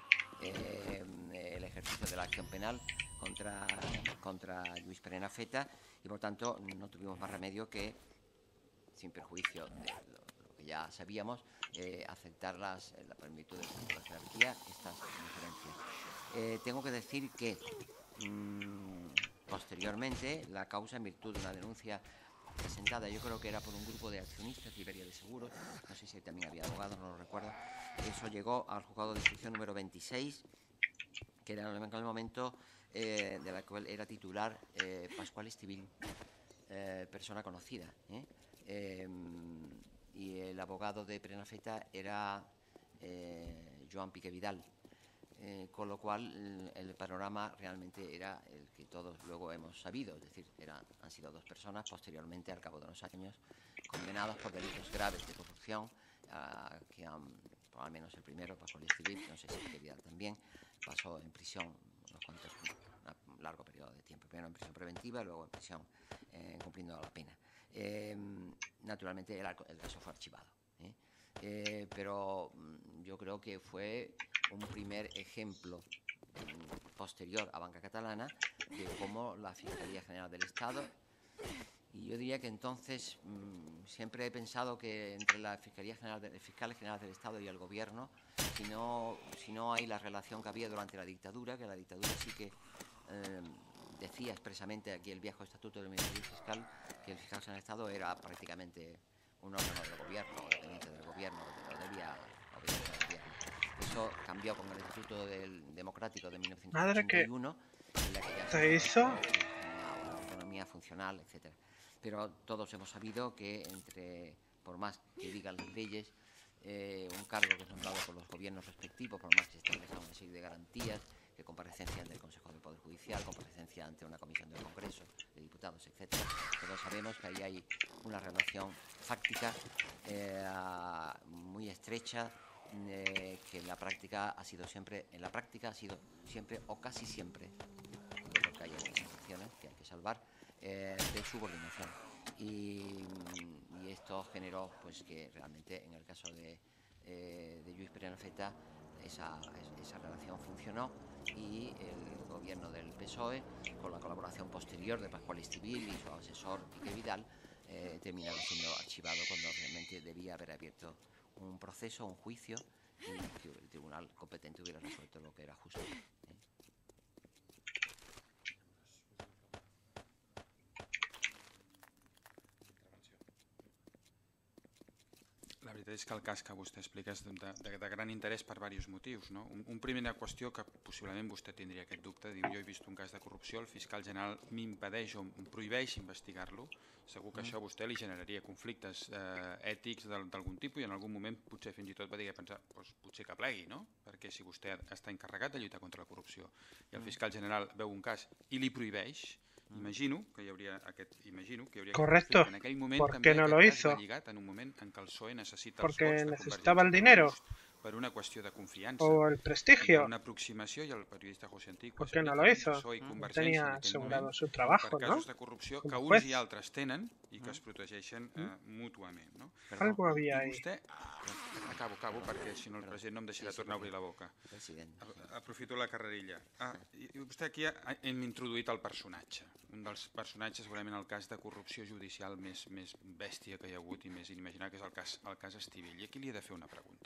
S4: Eh, el ejercicio de la acción penal contra, contra Lluís Prenafeta y por tanto no tuvimos más remedio que, sin perjuicio de lo, lo que ya sabíamos, eh, aceptar las, la permiso de la jerarquía estas diferencias. Eh, tengo que decir que mmm, posteriormente la causa, en virtud de una denuncia presentada, yo creo que era por un grupo de accionistas de Iberia de Seguros, no sé si también había abogados, no lo recuerdo, eso llegó al juzgado de instrucción número veintiséis, que era en aquel momento eh, de la cual era titular eh, Pascual Estivill, eh, persona conocida, ¿eh? Eh, y el abogado de Prenafeta era eh, Joan Piqué Vidal. Eh, con lo cual el, el panorama realmente era el que todos luego hemos sabido, es decir, era, han sido dos personas posteriormente, al cabo de unos años, condenadas por delitos graves de corrupción, uh, que han, por al menos el primero, Pascual Estivill, no sé si Vidal también, pasó en prisión unos cuantos, un largo periodo de tiempo, primero en prisión preventiva y luego en prisión eh, cumpliendo la pena. Eh, naturalmente el, el caso fue archivado, ¿eh? Eh, pero yo creo que fue un primer ejemplo mm, posterior a Banca Catalana de cómo la Fiscalía General del Estado, y yo diría que entonces mmm, siempre he pensado que entre la Fiscalía General de, el Fiscal General del Estado y el Gobierno, si no, si no hay la relación que había durante la dictadura, que la dictadura sí que eh, decía expresamente aquí el viejo Estatuto del Ministerio Fiscal que el Fiscal General del Estado era prácticamente un órgano del Gobierno, dependiente del Gobierno, que lo debía obedecer al Gobierno. Eso cambió con el Estatuto del Democrático de mil novecientos ochenta y uno, en la que ya
S2: se hizo
S4: una autonomía funcional, etcétera. Pero todos hemos sabido que entre, por más que digan las leyes, eh, un cargo que es nombrado por los gobiernos respectivos, por más que se establezcan una serie de garantías, que comparecencia ante el Consejo del Poder Judicial, comparecencia ante una comisión del Congreso, de diputados, etcétera. Todos sabemos que ahí hay una relación fáctica eh, muy estrecha, eh, que en la práctica ha sido siempre, en la práctica ha sido siempre o casi siempre, creo que hay excepciones que hay que salvar, eh, de subordinación. Y, y esto generó pues que realmente en el caso de eh, de Lluís Prenafeta esa, esa relación funcionó y el gobierno del P S O E, con la colaboración posterior de Pascual Estivill y su asesor Piqué Vidal, eh, terminaba siendo archivado cuando realmente debía haber abierto un proceso, un juicio, y que el tribunal competente hubiera resuelto lo que era justo. ¿eh?
S3: La veritat és que el cas que vostè explica és de, de, de gran interès per diversos motius. No? Un, un primera qüestió que possiblement vostè tindria aquest dubte, diu, jo he vist un cas de corrupció, el fiscal general m'impedeix o em prohibeix investigar-lo, segur que mm. això a vostè li generaria conflictes eh, ètics d'algun tipus i en algun moment potser fins i tot va dir que pensar, doncs, potser que plegui, no? Perquè si vostè està encarregat de lluitar contra la corrupció i el fiscal general veu un cas i li prohibeix, imagino que hi hauria aquest, imagino que hi hauria
S2: Correcto.
S3: En aquell moment
S2: ¿Por qué no lo hizo?
S3: lligat en un moment en què el P S O E necessita
S2: Porque
S3: els vots de
S2: necesitaba el
S3: Convergència
S2: dinero.
S3: per una qüestió de confiança
S2: O el prestigio.
S3: una aproximació, i el periodista José Antic
S2: ¿Por qué no lo hizo? Tenía asegurado su trabajo,
S3: per
S2: ¿no?
S3: casos de corrupció que
S2: Como
S3: uns
S2: juez.
S3: i altres tenen i que es protegeixen eh, mútuament, no?
S2: Algo había
S3: I
S2: ahí.
S3: vostè, acabo, acabo, perquè si no el president no em deixarà tornar a obrir la boca. A- Aprofito la carrerilla. Ah, i i vostè aquí ha, hem introduït el personatge, un dels personatges segurament el cas de corrupció judicial més, més bèstia que hi ha hagut i més inimaginable, que és el cas, el cas Estivill. I aquí li he de fer una pregunta.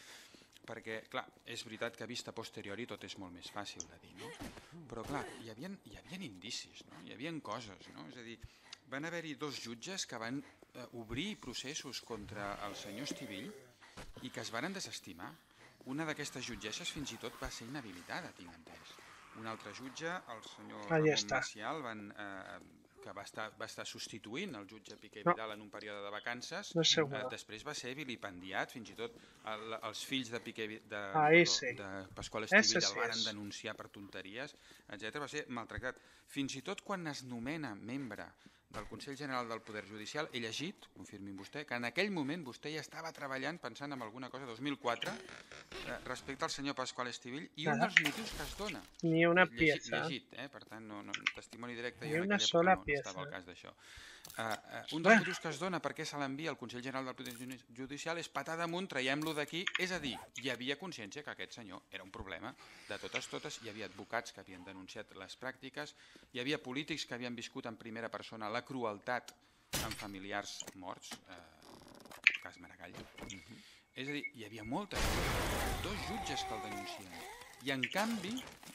S3: Perquè, clar, és veritat que vista a posteriori tot és molt més fàcil de dir, no? Però, clar, hi havia, hi havia indicis, no? Hi havia coses, no? És a dir, van haver-hi dos jutges que van eh, obrir processos contra el senyor Estivill i que es varen desestimar. Una d'aquestes jutgesses fins i tot va ser inhabilitada, tinc entès. Un altre jutge, el senyor
S2: Ahí
S3: Ramon
S2: està.
S3: Macial, van, eh, que va estar, va estar substituint el jutge Piqué
S2: No.
S3: Vidal en un període de vacances,
S2: No és segur.
S3: eh, després va ser vilipendiat, fins i tot el, els fills de, Piqué, Vi- de,
S2: Ahí
S3: perdó,
S2: sí.
S3: de Pasqual
S2: Ese
S3: Estivill
S2: sí
S3: el varen
S2: és.
S3: denunciar per tonteries, etcètera. Va ser maltractat. Fins i tot quan es nomena membre del Consell General del Poder Judicial, he llegit, confirmin vostè, que en aquell moment vostè ja estava treballant pensant en alguna cosa, dos mil quatre, eh, respecte al senyor Pasqual Estivill, i un
S2: Nada.
S3: dels motius que es dona.
S2: Ni una
S3: Llegit,
S2: pieza.
S3: llegit, eh? Per tant, no, no, testimoni directe,
S2: Ni
S3: jo en
S2: una
S3: aquella
S2: sola
S3: època no, no estava al
S2: pieza.
S3: cas d'això. Uh, uh, un dels motius que es dona perquè se l'envia al Consell General del Poder Judi- Judicial és patar damunt, traiem-lo d'aquí, és a dir, hi havia consciència que aquest senyor era un problema de totes totes, hi havia advocats que havien denunciat les pràctiques, hi havia polítics que havien viscut en primera persona la crueltat amb familiars morts, eh, cas Maragall. Uh-huh. És a dir, hi havia moltes, dos jutges que el denuncien. I en canvi,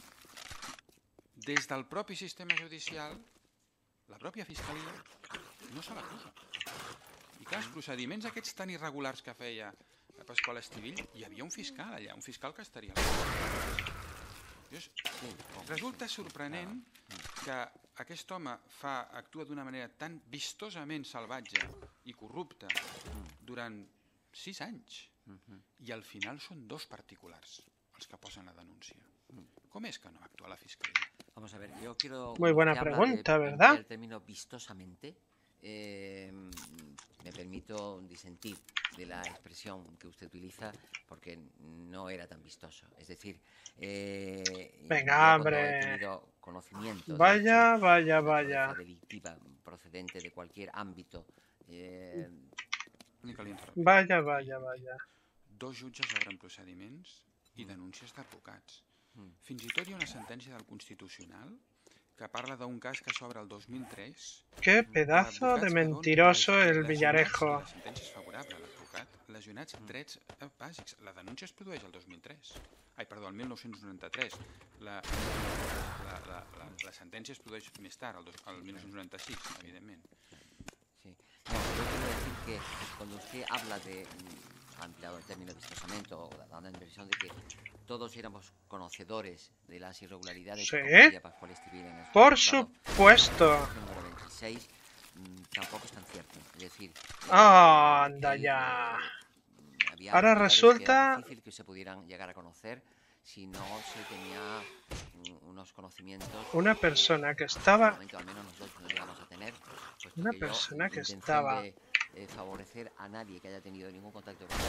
S3: des del propi sistema judicial, la pròpia fiscalia no se l'acusa. I clar, els procediments aquests tan irregulars que feia Pasqual Estivill, hi havia un fiscal allà, un fiscal que estaria allà. Llavors, resulta sorprenent que aquest home fa, actua d'una manera tan vistosament salvatge i corrupta durant sis anys i al final són dos particulars els que posen la denúncia. Com és que no actua la fiscalia?
S4: Vamos a ver, yo quiero...
S2: Muy buena
S4: que habla
S2: pregunta,
S4: de-
S2: ¿verdad?
S4: El término vistosamente, eh, me permito disentir de la expresión que usted utiliza porque no era tan vistoso. Es decir, eh,
S2: Venga,
S4: yo cuando
S2: hombre.
S4: he tenido conocimiento de
S2: Vaya,
S4: hecho,
S2: vaya,
S4: de la
S2: vaya.
S4: naturaleza delictiva procedente de cualquier ámbito, eh,
S3: Ni que li interrompi.
S2: Vaya, vaya, vaya.
S3: Dos jutges obren procediments i denúncies d'advocats. Fins i tot hi ha una sentència del Constitucional que parla d'un cas que s'obre el dos mil tres.
S2: Qué pedazo de mentiroso el Villarejo.
S3: La sentència és favorable a l'advocat. Lesionats drets eh, bàsics. La denúncia es produeix el dos mil tres. Ai, perdó, el mil nou-cents noranta-tres. La, la, la, la, la sentència es produeix més tard, el, dos, el mil nou-cents noranta-sis, evidentment.
S4: sí. No, yo quiero decir que cuando usted habla de, mm, ha empleado el término vistosamente o dando la impresión de que todos éramos conocedores de las irregularidades
S2: Sí.
S4: que cometía Pascual Estivill en el
S2: Por
S4: juzgado
S2: supuesto.
S4: número veintiséis, mm, tampoco es tan cierto. Es decir,
S2: Ah, anda
S4: aquí,
S2: ya.
S4: eh, había
S2: Ahora
S4: actividades
S2: resulta-
S4: que era difícil que se pudieran llegar a conocer si no se tenía mm, unos conocimientos.
S2: Una persona que
S4: En ese
S2: estaba...
S4: momento, al menos nosotros no llegamos a tener. puesto
S2: Una
S4: que yo,
S2: persona que
S4: intención
S2: estaba-
S4: de, eh, favorecer a nadie que haya tenido ningún contacto con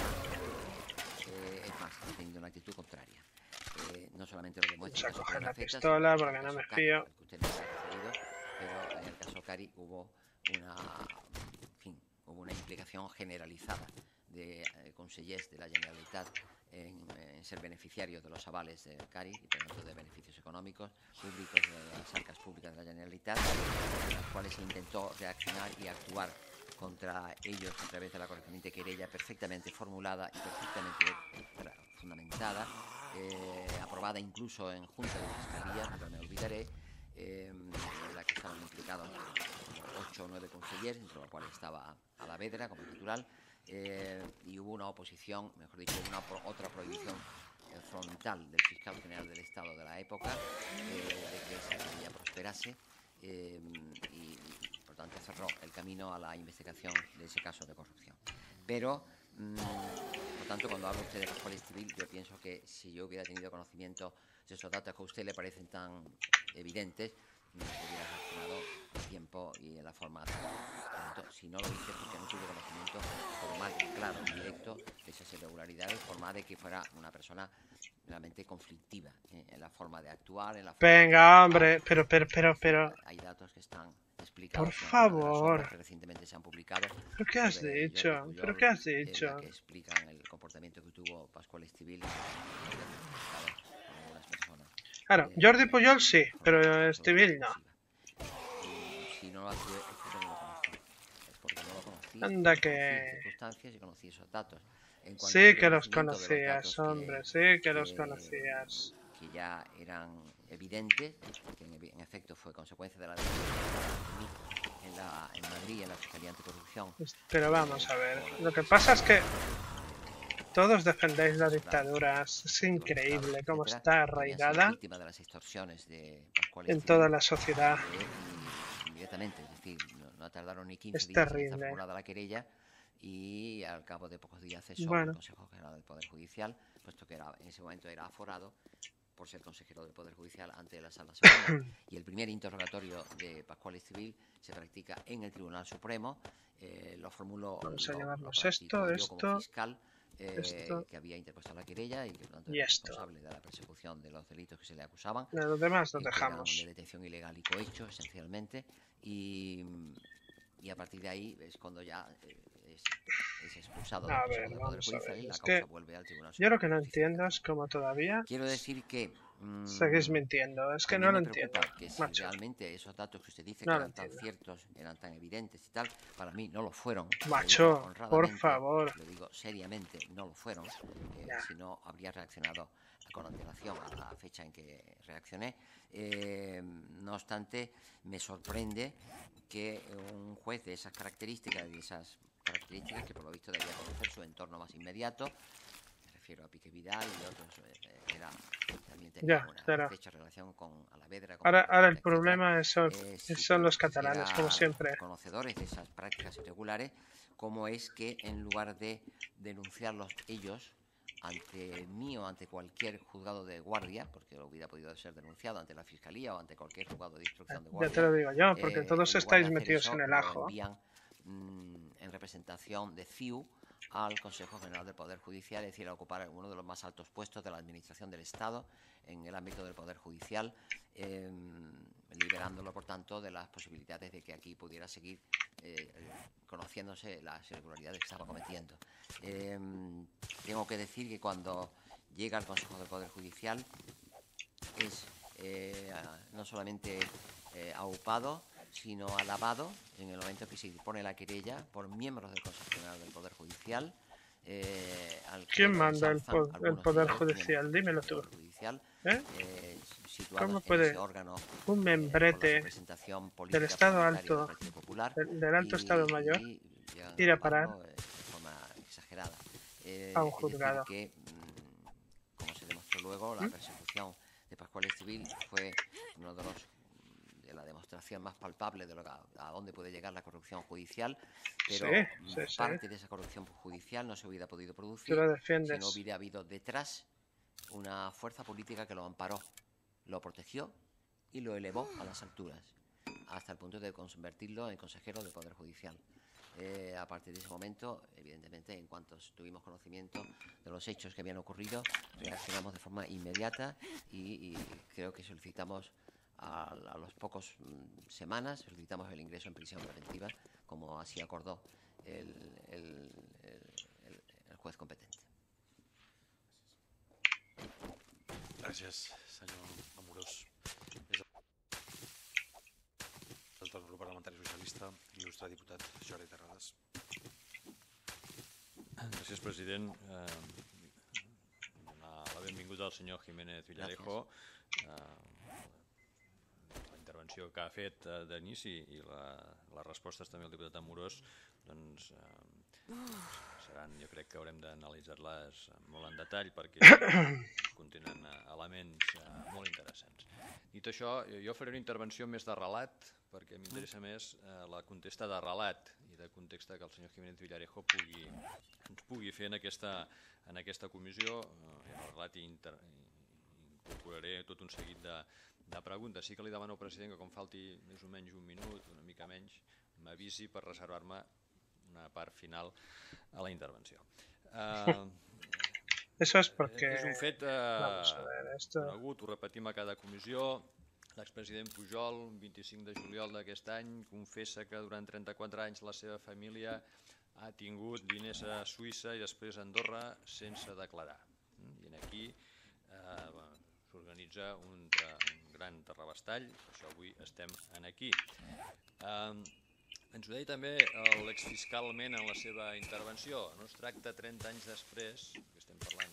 S4: él, eh, es más, he tenido una actitud contraria. Eh, no solamente lo demuestra
S2: Vamos a
S4: el caso
S2: coger la
S4: Prenafeta,
S2: pistola
S4: sino
S2: porque
S4: el
S2: no
S4: caso
S2: me
S4: Cari,
S2: fío.
S4: al que usted no se ha referido, pero en el caso Cari hubo una, en fin, hubo una implicación generalizada de eh, consellers de la Generalitat en, en ser beneficiarios de los avales del CARI y por tanto de beneficios económicos públicos de las arcas públicas de la Generalitat, en las cuales se intentó reaccionar y actuar contra ellos a través de la correspondiente querella perfectamente formulada y perfectamente fundamentada, eh, aprobada incluso en Junta de Fiscalía, nunca me olvidaré, eh, en la que estaban implicados ocho o nueve consellers, entre los cuales estaba Alavedra, como natural, eh, y hubo una oposición, mejor dicho, una pro, otra prohibición eh, frontal del fiscal general del Estado de la época eh, de que esa querella prosperase eh, y, y, por tanto, cerró el camino a la investigación de ese caso de corrupción. Pero, mmm, por tanto, cuando habla usted de Pascual Civil, yo pienso que si yo hubiera tenido conocimiento de esos datos que a usted le parecen tan evidentes, me hubiera reaccionado a tiempo y en la forma adecuada. Si no lo hice porque no tuve conocimiento formal, claro, directo de esas irregularidades, por más de que fuera una persona realmente conflictiva ¿eh? en la forma de actuar, en la forma
S2: Venga,
S4: de
S2: hombre, pero, pero, pero, pero...
S4: Hay datos que están explicados.
S2: Por favor.
S4: Que recientemente se han publicado.
S2: ¿Pero qué has dicho?
S4: Puyol,
S2: ¿Pero qué has dicho?
S4: En la que explican el comportamiento que tuvo Pascual Civil.
S2: Claro, Jordi Puyol sí, pero Civil no.
S4: Si no lo hacía, es porque no lo conocía. Es porque no lo conocía.
S2: Anda que...
S4: circunstancias y conocí esos datos.
S2: Sí que los conocías, hombre, sí que los conocías.
S4: Que ya eran evidentes, que en, en efecto fue consecuencia de la en, la, en Madrid, en la Fiscalía Anticorrupción.
S2: Pero vamos a ver, lo que pasa es que todos defendéis la dictadura, es increíble cómo está arraigada en toda la sociedad.
S4: Inmediatamente, es decir, no, no tardaron ni quince
S2: es
S4: días
S2: terrible.
S4: en estar formulada la querella y al cabo de pocos días cesó
S2: bueno.
S4: el Consejo General del Poder Judicial, puesto que era, en ese momento era aforado por ser consejero del Poder Judicial ante la Sala Segunda. Y el primer interrogatorio de Pascual Civil se practica en el Tribunal Supremo. Eh, lo formuló
S2: Vamos a
S4: lo,
S2: llamarnos
S4: lo
S2: esto,
S4: yo
S2: esto,
S4: como fiscal eh,
S2: esto,
S4: que había interpuesto la querella y que por tanto
S2: y
S4: era
S2: esto.
S4: responsable de la persecución de los delitos que se le acusaban.
S2: De los demás lo
S4: que
S2: dejamos.
S4: eran de detención ilegal y cohecho, esencialmente. Y, y a partir de ahí es cuando ya eh, es, es expulsado
S2: a
S4: del
S2: ver,
S4: Poder
S2: vamos
S4: Judicial
S2: a ver.
S4: y la
S2: Es
S4: causa
S2: que
S4: vuelve al Tribunal
S2: yo lo que
S4: Supremo
S2: no
S4: de Justicia.
S2: entiendo es como todavía
S4: Quiero decir que mmm,
S2: seguís mintiendo, es que no lo entiendo,
S4: que si
S2: macho.
S4: realmente esos datos que usted dice
S2: No
S4: que
S2: lo
S4: eran tan
S2: entiendo.
S4: ciertos, eran tan evidentes y tal, para mí no lo fueron.
S2: Macho,
S4: Lo digo
S2: por
S4: honradamente,
S2: favor.
S4: Lo digo seriamente, no lo fueron. Eh, si no, habría reaccionado con antelación a la fecha en que reaccioné. Eh, no obstante, me sorprende que un juez de esas características, de esas características que por lo visto debía conocer su entorno más inmediato, me refiero a Pique Vidal y otros, eh, era, también tenía
S2: Ya,
S4: una
S2: claro.
S4: estrecha relación con Alavedra. Con
S2: Ahora, ahora el
S4: etcétera.
S2: problema es son,
S4: Eh, si
S2: son los catalanes, como
S4: eran
S2: siempre.
S4: conocedores de esas prácticas irregulares, cómo es que en lugar de denunciarlos ellos ante mí o ante cualquier juzgado de guardia, porque lo hubiera podido ser denunciado ante la Fiscalía o ante cualquier juzgado de instrucción de guardia.
S2: Ya te lo digo yo, porque
S4: eh,
S2: todos
S4: en lugar
S2: estáis
S4: de hacer
S2: metidos
S4: eso,
S2: en el
S4: lo
S2: ajo.
S4: envían mmm, en representación de C I U al Consejo General del Poder Judicial, es decir, a ocupar uno de los más altos puestos de la Administración del Estado en el ámbito del Poder Judicial, eh, liberándolo, por tanto, de las posibilidades de que aquí pudiera seguir eh, conociéndose las irregularidades que estaba cometiendo. Eh, tengo que decir que cuando llega al Consejo del Poder Judicial es eh, no solamente eh, aupado, sino alabado en el momento que se pone la querella por miembros del Consejo General del Poder Judicial. Eh, al que
S2: ¿Quién manda el, po el
S4: algunos
S2: Poder
S4: de ellos,
S2: Judicial? Dímelo tú.
S4: Judicial,
S2: ¿Eh?
S4: eh,
S2: ¿Cómo
S4: en
S2: puede
S4: ese órgano,
S2: un
S4: eh,
S2: membrete
S4: representación política
S2: del Estado
S4: parlamentaria
S2: Alto,
S4: del Partido Popular,
S2: del, del Alto
S4: y,
S2: Estado Mayor,
S4: y llegan
S2: ir a
S4: aprobarlo,
S2: parar
S4: eh, de forma exagerada? Eh,
S2: a un
S4: es decir
S2: juzgado?
S4: que, mm, como se demostró luego, la
S2: ¿Mm?
S4: persecución de Pascual Civil fue uno de los de la demostración más palpable de lo que, a, a dónde puede llegar la corrupción judicial, pero
S2: Sí, sí,
S4: parte
S2: sí.
S4: de esa corrupción judicial no se hubiera podido
S2: Tú
S4: producir
S2: lo
S4: si
S2: defiendes.
S4: no hubiera habido detrás una fuerza política que lo amparó, lo protegió y lo elevó a las alturas, hasta el punto de convertirlo en consejero del Poder Judicial. Eh, a partir de ese momento, evidentemente, en cuanto tuvimos conocimiento de los hechos que habían ocurrido, reaccionamos de forma inmediata y, y creo que solicitamos a, a los pocos mm, semanas, solicitamos el ingreso en prisión preventiva, como así acordó el, el, el, el, juez competente.
S1: Gràcies, senyor Amorós. Des del grup parlamentari socialista, il·lustre diputat Jordi Terrades.
S5: Gràcies, president. Eh, donar la benvinguda al senyor Jiménez Villarejo. Eh, la intervenció que ha fet eh, d'inici i la, les respostes també al diputat Amorós, doncs eh, seran, jo crec que haurem d'analitzar-les molt en detall perquè contenen elements eh, molt interessants. Dit això, jo faré una intervenció més de relat perquè m'interessa més eh, la contesta de relat i de context que el senyor Jiménez Villarejo pugui, ens pugui fer en aquesta, en aquesta comissió. Eh, en el relat inter, incorporaré tot un seguit de, de preguntes. Sí que li demano al president que com falti més o menys un minut, una mica menys, m'avisi per reservar-me una part final a la intervenció. Eh,
S2: Eso es porque...
S5: És un fet eh,
S2: Vamos a ver, esto...
S5: conegut, ho repetim a cada comissió. L'expresident Pujol, el vint-i-cinc de juliol d'aquest any, confessa que durant trenta-quatre anys la seva família ha tingut diners a Suïssa i després a Andorra sense declarar. I aquí eh, bueno, s'organitza un, un gran terrabastall, per això avui estem aquí. Eh, ens ho deia també l'exfiscalment en la seva intervenció. No es tracta trenta anys després, que estem parlant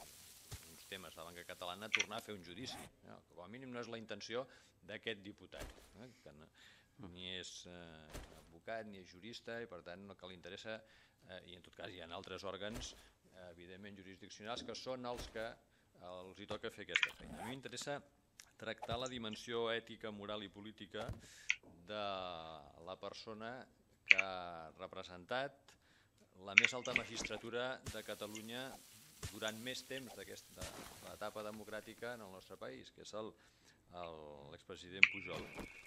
S5: temes de la banca catalana, tornar a fer un judici. No? Com a mínim no és la intenció d'aquest diputat, eh? que no, ni és eh, advocat ni és jurista i per tant no que li interessa, eh, i en tot cas hi ha altres òrgans eh, evidentment jurisdiccionals que són els que eh, els hi toca fer aquesta feina. A mi m'interessa tractar la dimensió ètica, moral i política de la persona que ha representat la més alta magistratura de Catalunya durant més temps d'aquesta etapa democràtica en el nostre país, que és l'expresident Pujol,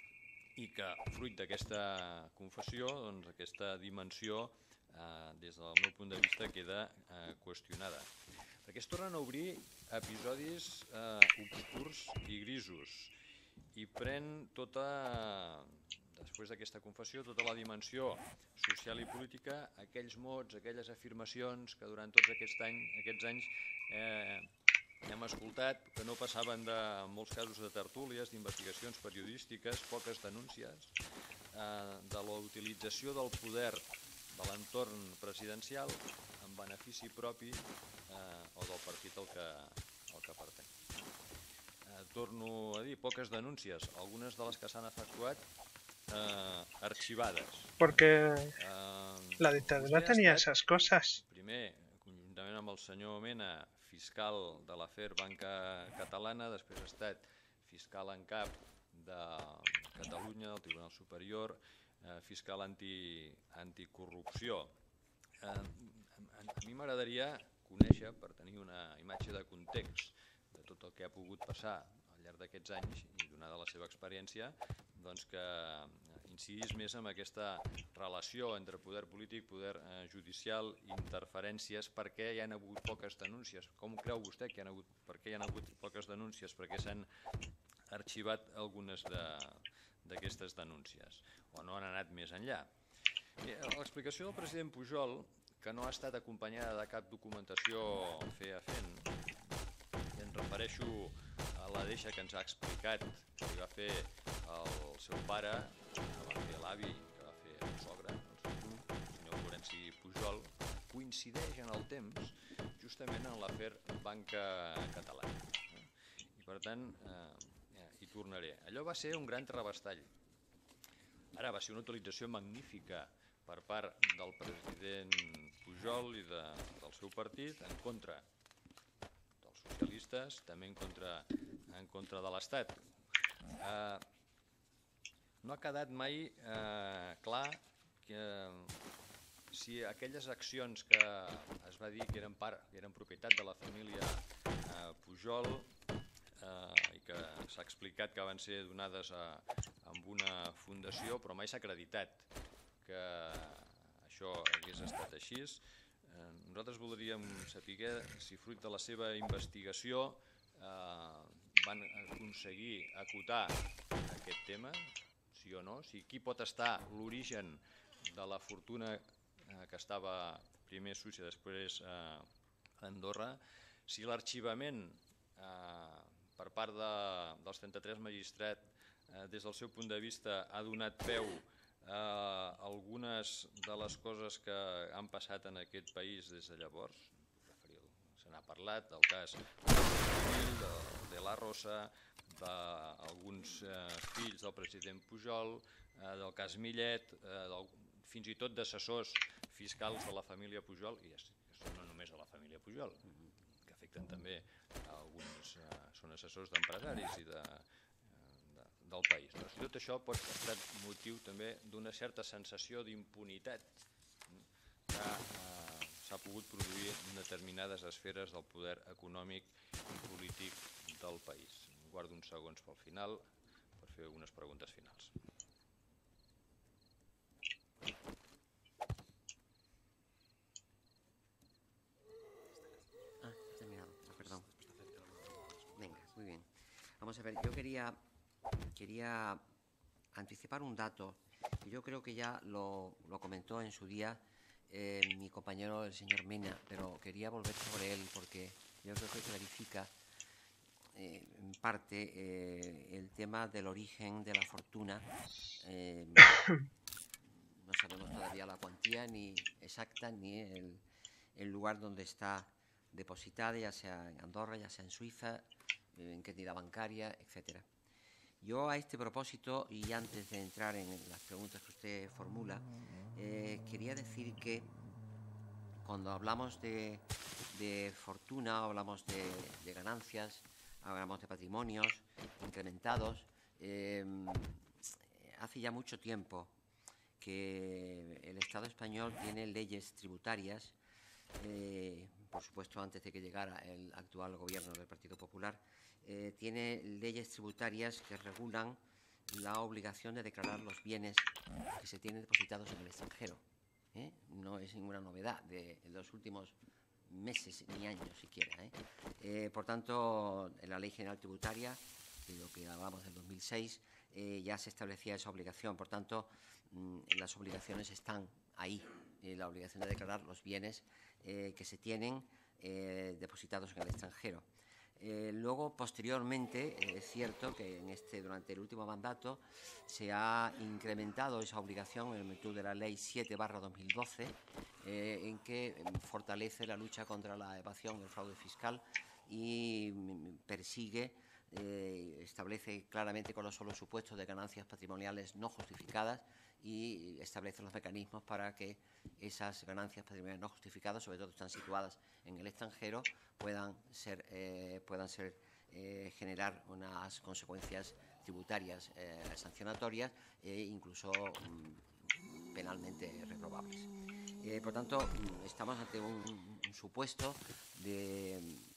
S5: i que fruit d'aquesta confessió, doncs, aquesta dimensió, eh, des del meu punt de vista, queda eh, qüestionada. Perquè es tornen a obrir episodis eh, obscurs i grisos, i pren tota, després d'aquesta confessió, tota la dimensió social i política, aquells mots, aquelles afirmacions que durant tots aquests anys, aquests anys eh, hem escoltat, que no passaven de, en molts casos de tertúlies, d'investigacions periodístiques, poques denúncies, eh, de la utilització del poder de l'entorn presidencial en benefici propi eh, o del partit al que, al que pertany. Eh, torno a dir, poques denúncies, algunes de les que s'han efectuat eh, arxivades.
S2: Porque
S5: eh,
S2: la dictadura tenía esas cosas.
S5: Primer, conjuntament amb el senyor Mena, fiscal de l'afer Banca Catalana, després ha estat fiscal en cap de Catalunya, del Tribunal Superior, eh, fiscal anti, anticorrupció. Eh, a, a mi m'agradaria conèixer, per tenir una imatge de context de tot el que ha pogut passar al llarg d'aquests anys i donada la seva experiència, doncs que incidís més en aquesta relació entre poder polític, poder eh, judicial, interferències, per què hi ha hagut poques denúncies. Com creu vostè que hi ha hagut, per què hi ha hagut poques denúncies? Per què s'han arxivat algunes d'aquestes de, denúncies? O no han anat més enllà? L'explicació del president Pujol, que no ha estat acompanyada de cap documentació fefaent, i em refereixo a la deixa que ens ha explicat que li va fer el seu pare, que va fer l'avi, que va fer el sogre, el senyor Florenci Pujol, coincideix en el temps justament en l'afer Banca Catalana. I per tant, eh, hi tornaré. Allò va ser un gran terrabastall. Ara va ser una utilització magnífica per part del president Pujol i de, del seu partit en contra dels socialistes, també en contra, en contra de l'Estat. Eh, no ha quedat mai eh, clar que si aquelles accions que es va dir que eren, part, que eren propietat de la família eh, Pujol eh, i que s'ha explicat que van ser donades a, a una fundació, però mai s'ha acreditat que això hagués estat així. Eh, nosaltres voldríem saber si fruit de la seva investigació eh, van aconseguir acotar aquest tema, sí o no, si qui pot estar l'origen de la fortuna eh, que estava primer Suïssa, després a Andorra. Si l'arxivament per part dels trenta-tres magistrats des del seu punt de vista ha donat peu a algunes de les coses que han passat en aquest país des de llavors, se n'ha parlat del cas de la Rosa, d'alguns fills del president Pujol, del cas Millet, fins i tot d'assessors fiscals de la família Pujol, i no només de la família Pujol, que afecten també alguns, són assessors d'empresaris i del país. Tot això pot ser motiu també d'una certa sensació d'impunitat que s'ha pogut produir en determinades esferes del poder econòmic i polític del país. Guardo uns segons pel final per fer unes preguntes finals.
S4: Ah, terminado. Perdón. Venga, muy bien. Vamos a ver, yo quería, quería anticipar un dato que yo creo que ya lo, lo comentó en su día eh, mi compañero el señor Mena, pero quería volver sobre él porque yo creo que clarifica eh, en parte eh, el tema del origen de la fortuna. Eh, no sabemos todavía la cuantía ni exacta ni el, el lugar donde está depositada, ya sea en Andorra, ya sea en Suiza, en qué entidad bancaria, etcétera. Yo a este propósito, y antes de entrar en las preguntas que usted formula, eh, quería decir que cuando hablamos de, de fortuna, hablamos de, de ganancias, hablamos de patrimonios incrementados, eh, hace ya mucho tiempo que el Estado español tiene leyes tributarias, eh, por supuesto antes de que llegara el actual gobierno del Partido Popular, eh, tiene leyes tributarias que regulan la obligación de declarar los bienes que se tienen depositados en el extranjero. ¿eh? No es ninguna novedad de los últimos meses ni años siquiera. ¿eh? Eh, por tanto, en la Ley General Tributaria, de lo que hablamos del dos mil seis, eh, ya se establecía esa obligación. Por tanto, mmm, las obligaciones están ahí, eh, la obligación de declarar los bienes eh, que se tienen eh, depositados en el extranjero. Eh, luego, posteriormente, eh, es cierto que en este, durante el último mandato se ha incrementado esa obligación en virtud de la Ley siete barra dos mil doce, eh, en que fortalece la lucha contra la evasión y el fraude fiscal y persigue, eh, establece claramente cuáles son los supuestos de ganancias patrimoniales no justificadas y establece los mecanismos para que esas ganancias patrimoniales no justificadas, sobre todo están situadas en el extranjero, puedan ser, eh, puedan ser eh, generar unas consecuencias tributarias eh, sancionatorias e incluso mm, penalmente reprobables. Eh, por tanto, estamos ante un, un supuesto de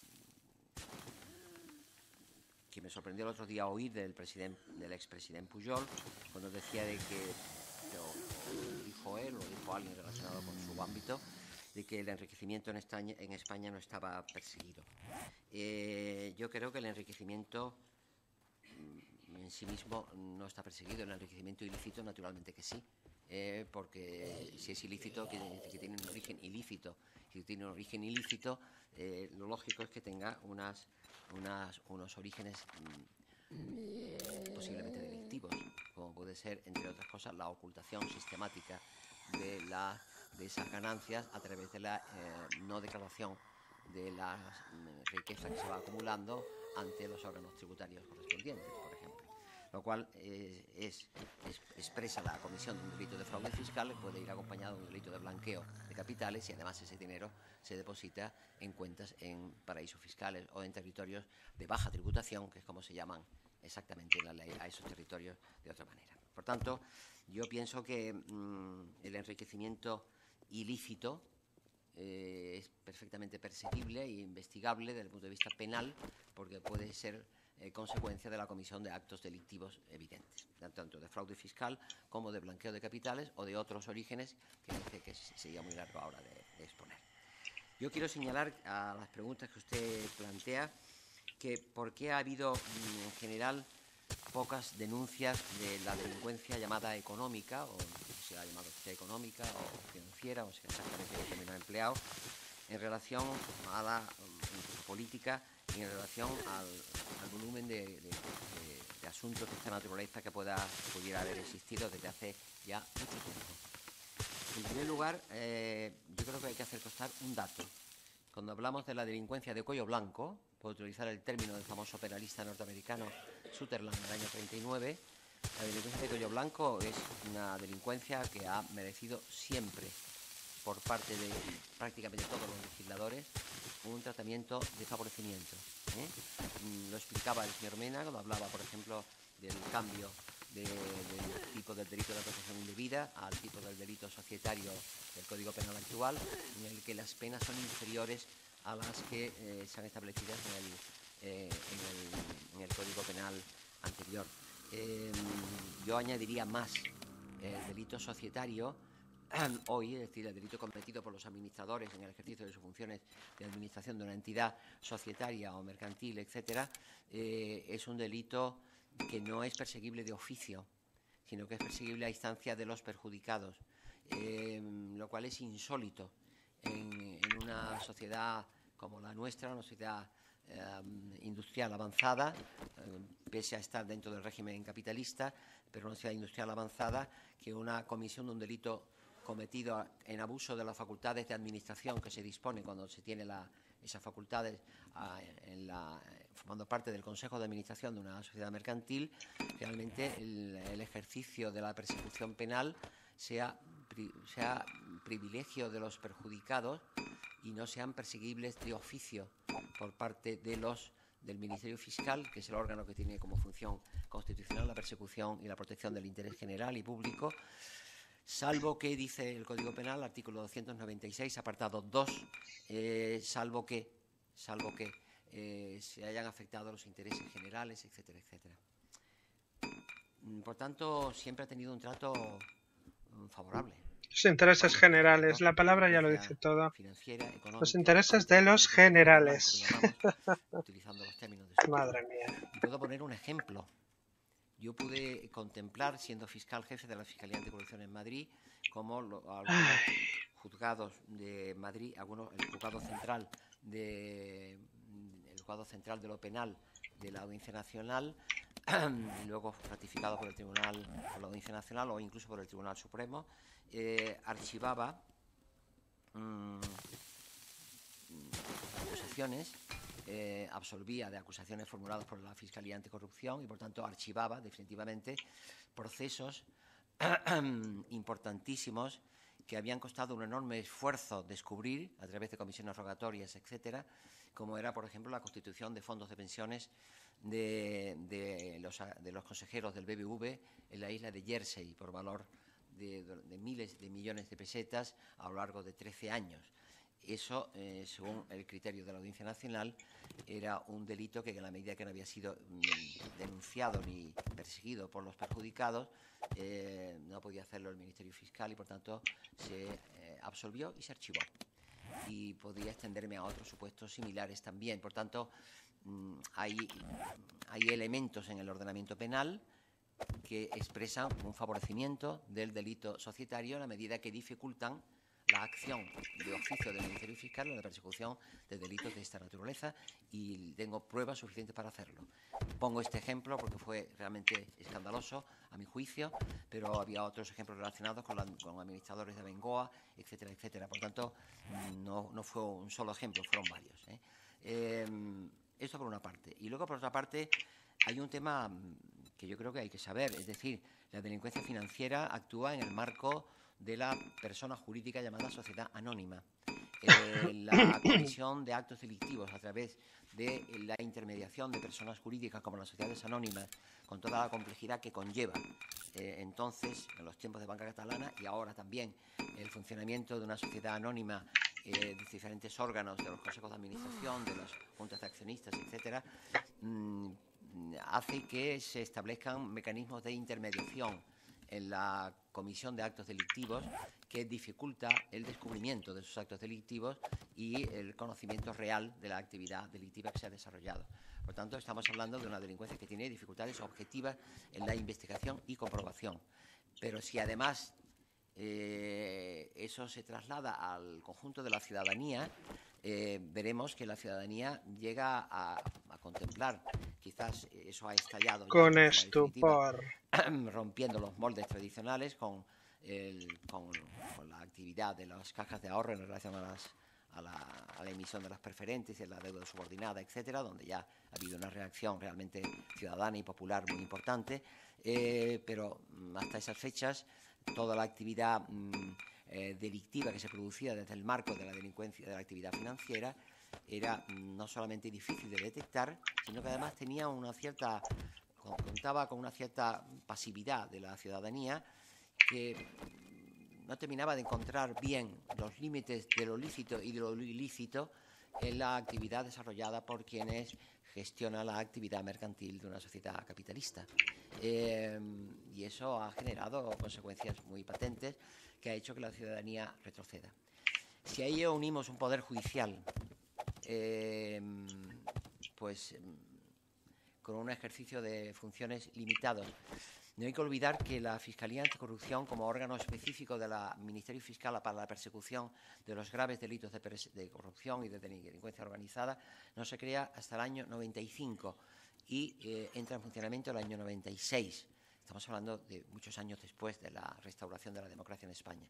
S4: que me sorprendió el otro día oír del presidente, del expresidente Pujol, cuando decía de que, lo dijo él, lo dijo alguien relacionado con su ámbito, de que el enriquecimiento en España, en España no estaba perseguido. Eh, yo creo que el enriquecimiento en sí mismo no está perseguido, el enriquecimiento ilícito naturalmente que sí, eh, porque si es ilícito, que, que tiene un origen ilícito, si tiene un origen ilícito, eh, lo lógico es que tenga unas, unas, unos orígenes mmm, posiblemente delictivos, como puede ser, entre otras cosas, la ocultación sistemática de, la, de esas ganancias a través de la eh, no declaración de la riqueza que se va acumulando ante los órganos tributarios correspondientes, por ejemplo. Lo cual eh, es, es, expresa la comisión de un delito de fraude fiscal, puede ir acompañado de un delito de blanqueo de capitales y además ese dinero se deposita en cuentas en paraísos fiscales o en territorios de baja tributación, que es como se llaman exactamente en la ley a esos territorios de otra manera. Por tanto, yo pienso que mmm, el enriquecimiento ilícito eh, es perfectamente perseguible e investigable desde el punto de vista penal, porque puede ser eh, consecuencia de la comisión de actos delictivos evidentes, tanto de fraude fiscal como de blanqueo de capitales o de otros orígenes que dice que sería muy largo ahora de, de exponer. Yo quiero señalar a las preguntas que usted plantea que por qué ha habido en general pocas denuncias de la delincuencia llamada económica, o se se ha llamado actividad económica o financiera, o sea, exactamente el término empleado, en relación a la um, política y en relación al, al volumen de, de, de, de asuntos de esta naturaleza que, pueda, que pudiera haber existido desde hace ya mucho tiempo. En primer lugar, eh, yo creo que hay que hacer constar un dato. Cuando hablamos de la delincuencia de cuello blanco, por utilizar el término del famoso penalista norteamericano Sutherland en el año treinta y nueve, la delincuencia de cuello blanco es una delincuencia que ha merecido siempre, por parte de prácticamente todos los legisladores, un tratamiento de favorecimiento. ¿eh? Lo explicaba el señor Mena cuando hablaba, por ejemplo, del cambio de, del tipo del delito de asociación indebida al tipo del delito societario del Código Penal actual, en el que las penas son inferiores a las que eh, se han establecido en el, eh, en, el, en el Código Penal anterior. Eh, yo añadiría más el delito societario hoy, es decir, el delito cometido por los administradores en el ejercicio de sus funciones de administración de una entidad societaria o mercantil, etcétera, eh, es un delito que no es perseguible de oficio, sino que es perseguible a instancia de los perjudicados, eh, lo cual es insólito en, en una sociedad como la nuestra, una sociedad eh, industrial avanzada, eh, pese a estar dentro del régimen capitalista, pero una sociedad industrial avanzada, que una comisión de un delito cometido en abuso de las facultades de administración que se dispone cuando se tiene la, esas facultades a, en la, formando parte del Consejo de Administración de una sociedad mercantil, realmente el, el ejercicio de la persecución penal sea, pri, sea privilegio de los perjudicados y no sean perseguibles de oficio por parte de los del Ministerio Fiscal, que es el órgano que tiene como función constitucional la persecución y la protección del interés general y público, salvo que, dice el Código Penal, artículo doscientos noventa y seis, apartado dos, eh, salvo que, salvo que eh, se hayan afectado los intereses generales, etcétera, etcétera. Por tanto, siempre ha tenido un trato um, favorable.
S2: Los intereses generales, la palabra ya lo dice todo. Los intereses de los generales.
S4: Utilizando los términos de su
S2: Madre mía.
S4: Y puedo poner un ejemplo. Yo pude contemplar, siendo fiscal jefe de la Fiscalía Anticorrupción en Madrid, como lo, algunos juzgados de Madrid, algunos, el juzgado central de el juzgado central de lo penal de la Audiencia Nacional, y luego ratificado por el Tribunal, por la Audiencia Nacional o incluso por el Tribunal Supremo, eh, archivaba mmm, acusaciones. Eh, absolvía de acusaciones formuladas por la Fiscalía Anticorrupción y, por tanto, archivaba definitivamente procesos importantísimos que habían costado un enorme esfuerzo descubrir a través de comisiones rogatorias, etcétera, como era, por ejemplo, la constitución de fondos de pensiones de, de, los, de los consejeros del B B V en la isla de Jersey por valor de, de miles de millones de pesetas a lo largo de trece años. Eso, eh, según el criterio de la Audiencia Nacional, era un delito que, en la medida que no había sido mm, denunciado ni perseguido por los perjudicados, eh, no podía hacerlo el Ministerio Fiscal y, por tanto, se eh, absolvió y se archivó. Y podría extenderme a otros supuestos similares también. Por tanto, mm, hay, hay elementos en el ordenamiento penal que expresan un favorecimiento del delito societario en la medida que dificultan la acción de oficio del Ministerio Fiscal en la persecución de delitos de esta naturaleza, y tengo pruebas suficientes para hacerlo. Pongo este ejemplo porque fue realmente escandaloso a mi juicio, pero había otros ejemplos relacionados con, la, con administradores de Bengoa, etcétera, etcétera. Por tanto, no, no fue un solo ejemplo, fueron varios. ¿eh? Eh, esto por una parte. Y luego, por otra parte, hay un tema que yo creo que hay que saber, es decir, la delincuencia financiera actúa en el marco de la persona jurídica llamada sociedad anónima. Eh, la comisión de actos delictivos a través de la intermediación de personas jurídicas como las sociedades anónimas, con toda la complejidad que conlleva eh, entonces, en los tiempos de Banca Catalana, y ahora también el funcionamiento de una sociedad anónima eh, de diferentes órganos, de los consejos de administración, de las juntas de accionistas, etcétera, mmm, hace que se establezcan mecanismos de intermediación en la comisión de actos delictivos que dificulta el descubrimiento de esos actos delictivos y el conocimiento real de la actividad delictiva que se ha desarrollado. Por tanto, estamos hablando de una delincuencia que tiene dificultades objetivas en la investigación y comprobación. Pero si además eh, eso se traslada al conjunto de la ciudadanía, eh, veremos que la ciudadanía llega a, a contemplar, quizás eso ha estallado
S2: con
S4: ya
S2: estupor,
S4: rompiendo los moldes tradicionales con, el, con, con la actividad de las cajas de ahorro en relación a, las, a, la, a la emisión de las preferentes y la deuda subordinada, etcétera, donde ya ha habido una reacción realmente ciudadana y popular muy importante, eh, pero hasta esas fechas toda la actividad mmm, eh, delictiva que se producía desde el marco de la delincuencia, de la actividad financiera, era mmm, no solamente difícil de detectar, sino que además tenía una cierta, contaba con una cierta pasividad de la ciudadanía que no terminaba de encontrar bien los límites de lo lícito y de lo ilícito en la actividad desarrollada por quienes gestionan la actividad mercantil de una sociedad capitalista. Eh, y eso ha generado consecuencias muy patentes que ha hecho que la ciudadanía retroceda. Si a ello unimos un poder judicial, eh, pues con un ejercicio de funciones limitados, no hay que olvidar que la Fiscalía Anticorrupción, como órgano específico del Ministerio Fiscal para la persecución de los graves delitos de, de corrupción y de delincuencia organizada, no se crea hasta el año noventa y cinco y eh, entra en funcionamiento el año noventa y seis. Estamos hablando de muchos años después de la restauración de la democracia en España.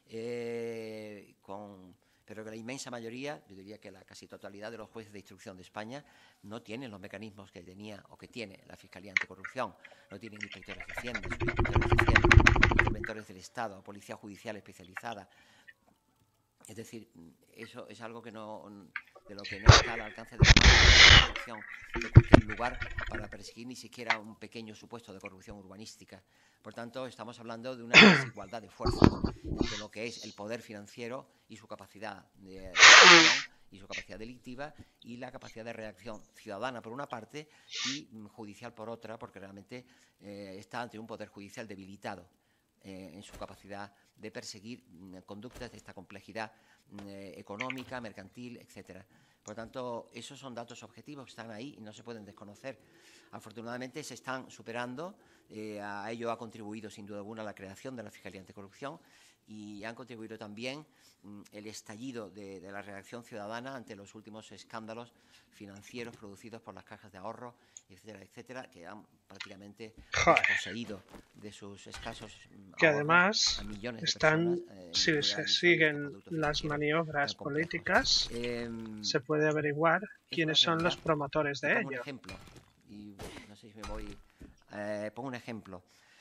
S4: Eh, con... Pero que la inmensa mayoría, yo diría que la casi totalidad de los jueces de instrucción de España no tienen los mecanismos que tenía o que tiene la Fiscalía Anticorrupción. No tienen inspectores de Hacienda, inspectores de Hacienda, interventores del Estado, policía judicial especializada. Es decir, eso es algo que no, de lo que no está al alcance de la corrupción de cualquier lugar para perseguir ni siquiera un pequeño supuesto de corrupción urbanística. Por tanto, estamos hablando de una desigualdad de fuerzas entre lo que es el poder financiero y su capacidad de reacción y su capacidad delictiva y la capacidad de reacción ciudadana por una parte y judicial por otra, porque realmente eh, está ante un poder judicial debilitado eh, en su capacidad de perseguir eh, conductas de esta complejidad eh, económica, mercantil, etcétera. Por tanto, esos son datos objetivos que están ahí y no se pueden desconocer. Afortunadamente se están superando, eh, a ello ha contribuido sin duda alguna la creación de la Fiscalía Anticorrupción y han contribuido también mm, el estallido de, de la reacción ciudadana ante los últimos escándalos financieros producidos por las cajas de ahorro, etcétera, etcétera, que han prácticamente poseído de sus escasos
S2: que además
S4: a millones de
S2: están,
S4: personas, eh,
S2: si se siguen las maniobras políticas,
S4: eh,
S2: se puede averiguar quiénes son los promotores de
S4: pongo
S2: ello.
S4: Un ejemplo, y no sé si me voy, eh, pongo un ejemplo.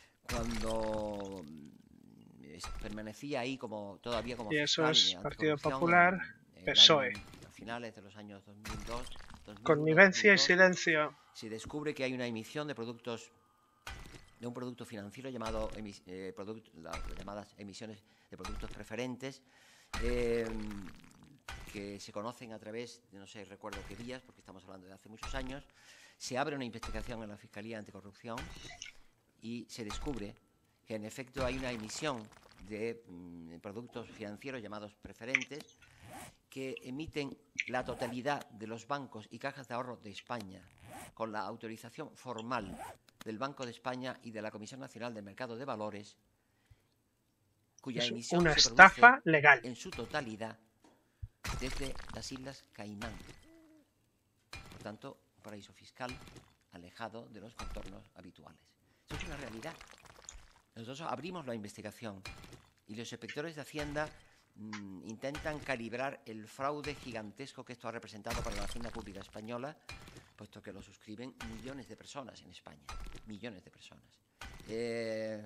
S4: Cuando permanecía ahí como todavía como
S2: y eso
S4: fiscal,
S2: es Partido Popular,
S4: en,
S2: P S O E.
S4: año, a finales de los años dos mil dos, dos mil uno,
S2: Connivencia
S4: dos mil dos,
S2: y silencio.
S4: Se descubre que hay una emisión de productos, de un producto financiero llamado eh, product, las llamadas emisiones de productos preferentes, eh, que se conocen a través de, no sé, recuerdo qué días, porque estamos hablando de hace muchos años. Se abre una investigación en la Fiscalía Anticorrupción y se descubre que en efecto hay una emisión de mm, productos financieros llamados preferentes que emiten la totalidad de los bancos y cajas de ahorro de España con la autorización formal del Banco de España y de la Comisión Nacional del Mercado de Valores, cuya
S2: es
S4: emisión
S2: una
S4: se
S2: estafa legal
S4: en su totalidad desde las Islas Caimán. Por tanto, un paraíso fiscal alejado de los contornos habituales. Eso es una realidad. Nosotros abrimos la investigación y los inspectores de Hacienda mmm, intentan calibrar el fraude gigantesco que esto ha representado para la Hacienda Pública Española, puesto que lo suscriben millones de personas en España, millones de personas. Eh,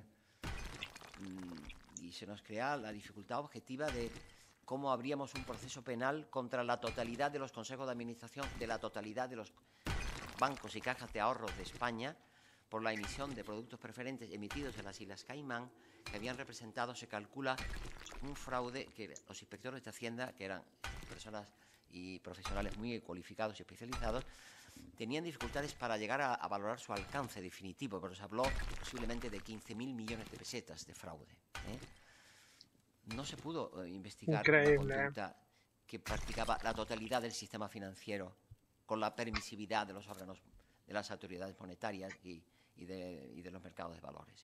S4: mmm, y se nos crea la dificultad objetiva de cómo abríamos un proceso penal contra la totalidad de los consejos de administración, de la totalidad de los bancos y cajas de ahorros de España, por la emisión de productos preferentes emitidos en las Islas Caimán, que habían representado, se calcula, un fraude que los inspectores de Hacienda, que eran personas y profesionales muy cualificados y especializados, tenían dificultades para llegar a, a valorar su alcance definitivo, pero se habló posiblemente de quince mil millones de pesetas de fraude. ¿eh? No se pudo eh, investigar
S2: Increíble.
S4: una conducta que practicaba la totalidad del sistema financiero con la permisividad de los órganos de las autoridades monetarias y, y, de, y de los mercados de valores.